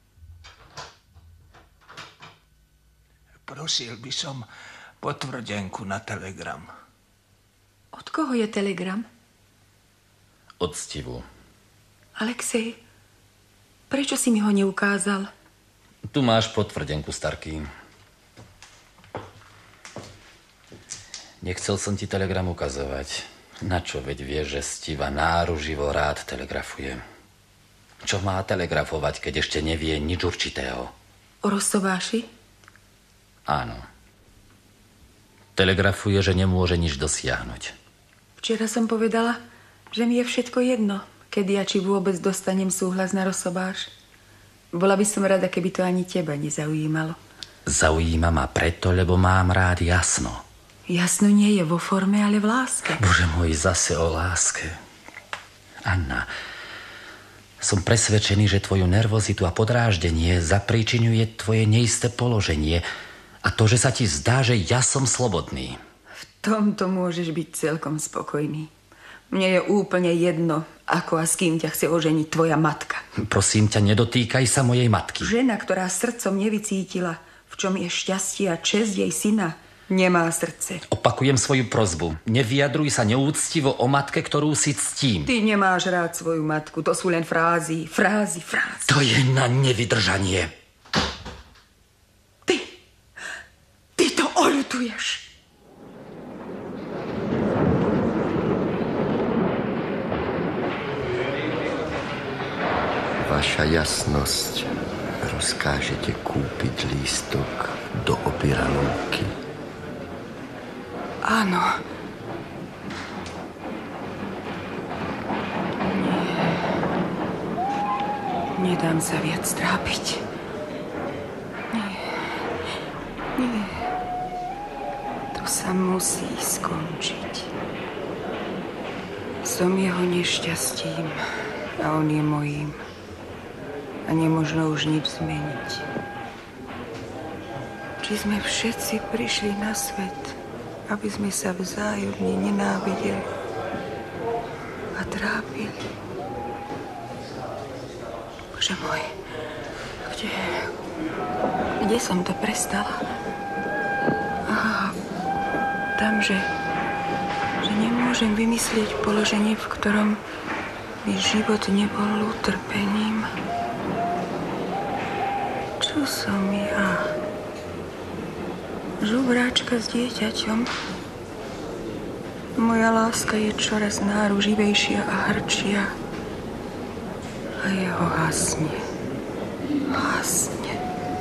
Speaker 1: Prosil by som potvrdenku na telegram.
Speaker 6: Od koho je telegram?
Speaker 4: Od Stivu.
Speaker 6: Alexej, prečo si mi ho neukázal?
Speaker 4: Tu máš potvrdenku, starký. Nechcel som ti telegram ukazovať. Na čo, veď vieš, že Stiva náruživo rád telegrafuje. Čo má telegrafovať, keď ešte nevie nič určitého?
Speaker 6: O rozsobáši?
Speaker 4: Áno. Telegrafuje, že nemôže nič dosiahnuť.
Speaker 6: Včera som povedala, že mi je všetko jedno, kedy a či vôbec dostanem súhlas na rozsobáš. Bola by som rada, keby to ani teba nezaujímalo.
Speaker 2: Zaujíma ma preto, lebo mám rád jasno.
Speaker 6: Jasno nie je vo forme, ale v láske.
Speaker 2: Bože môj, zase o láske. Anna, som presvedčený, že tvoju nervozitu a podráždenie zapríčinuje tvoje neisté položenie a to, že sa ti zdá, že ja som slobodný.
Speaker 6: V tomto môžeš byť celkom spokojný. Mne je úplne jedno, ako a s kým ťa chce oženiť tvoja matka.
Speaker 2: Prosím ťa, nedotýkaj sa mojej matky.
Speaker 6: Žena, ktorá srdcom nevycítila, v čom je šťastie a česť jej syna, nemá srdce.
Speaker 2: Opakujem svoju prosbu. Nevyjadruj sa neúctivo o matke, ktorú si ctím.
Speaker 6: Ty nemáš rád svoju matku. To sú len frázy, frázy, frázy.
Speaker 2: To je na nevydržanie.
Speaker 6: Ty, ty to oľutuješ.
Speaker 19: Vaša jasnosť, rozkážete kúpiť lístok do opieranúky?
Speaker 6: Áno. Nie. Nedám sa viac trápiť. Nie. Nie. To sa musí skončiť. Som jeho nešťastím a on je mojím. A nemožno už nič zmeniť. Či sme všetci prišli na svet, aby sme sa vzájomne nenávideli a trápili. Bože môj, kde, kde som to prestala? Aha, tam, že, že nemôžem vymyslieť položenie, v ktorom by život nebol utrpením. Čo som ja? Žubráčka s dieťaťom? Moja láska je čoraz náruživejšia a hrčia. A jeho hasne. Hasne.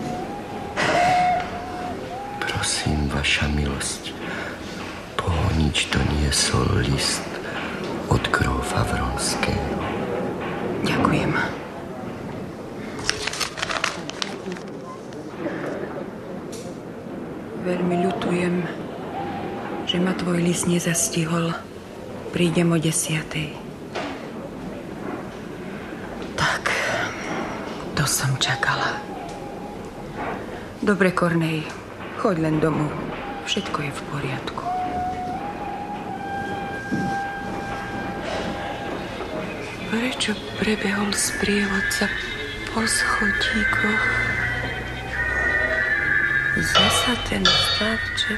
Speaker 19: Prosím, vaša milosť, pohoniť to niesol list od grófa Vronského.
Speaker 6: Ďakujem. Veľmi ľutujem, že ma tvoj list nezastihol. Prídem o desiatej. Tak, to som čakala. Dobre, Kornej, choď len domov. Všetko je v poriadku. Prečo prebehol sprievodca po schodíkoch? Zasa ten stavček.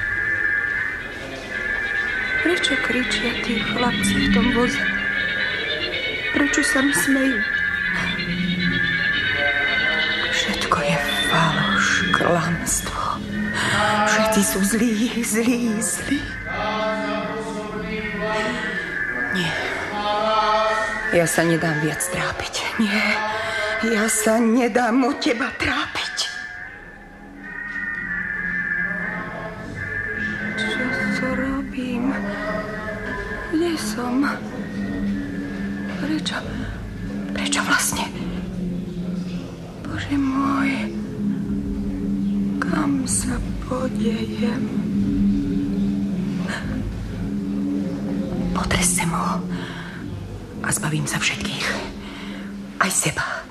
Speaker 6: Prečo kričia tí chlapci v tom voze? Prečo sa mi smejú? Všetko je faloš, klamstvo. Všetci sú zlí, zlí, zlí. Nie. Ja sa nedám viac trápiť. Nie. Ja sa nedám od teba trápiť. Som. Prečo? Prečo vlastne? Bože môj, kam sa podejem? Potresem ho a zbavím sa všetkých. Aj seba.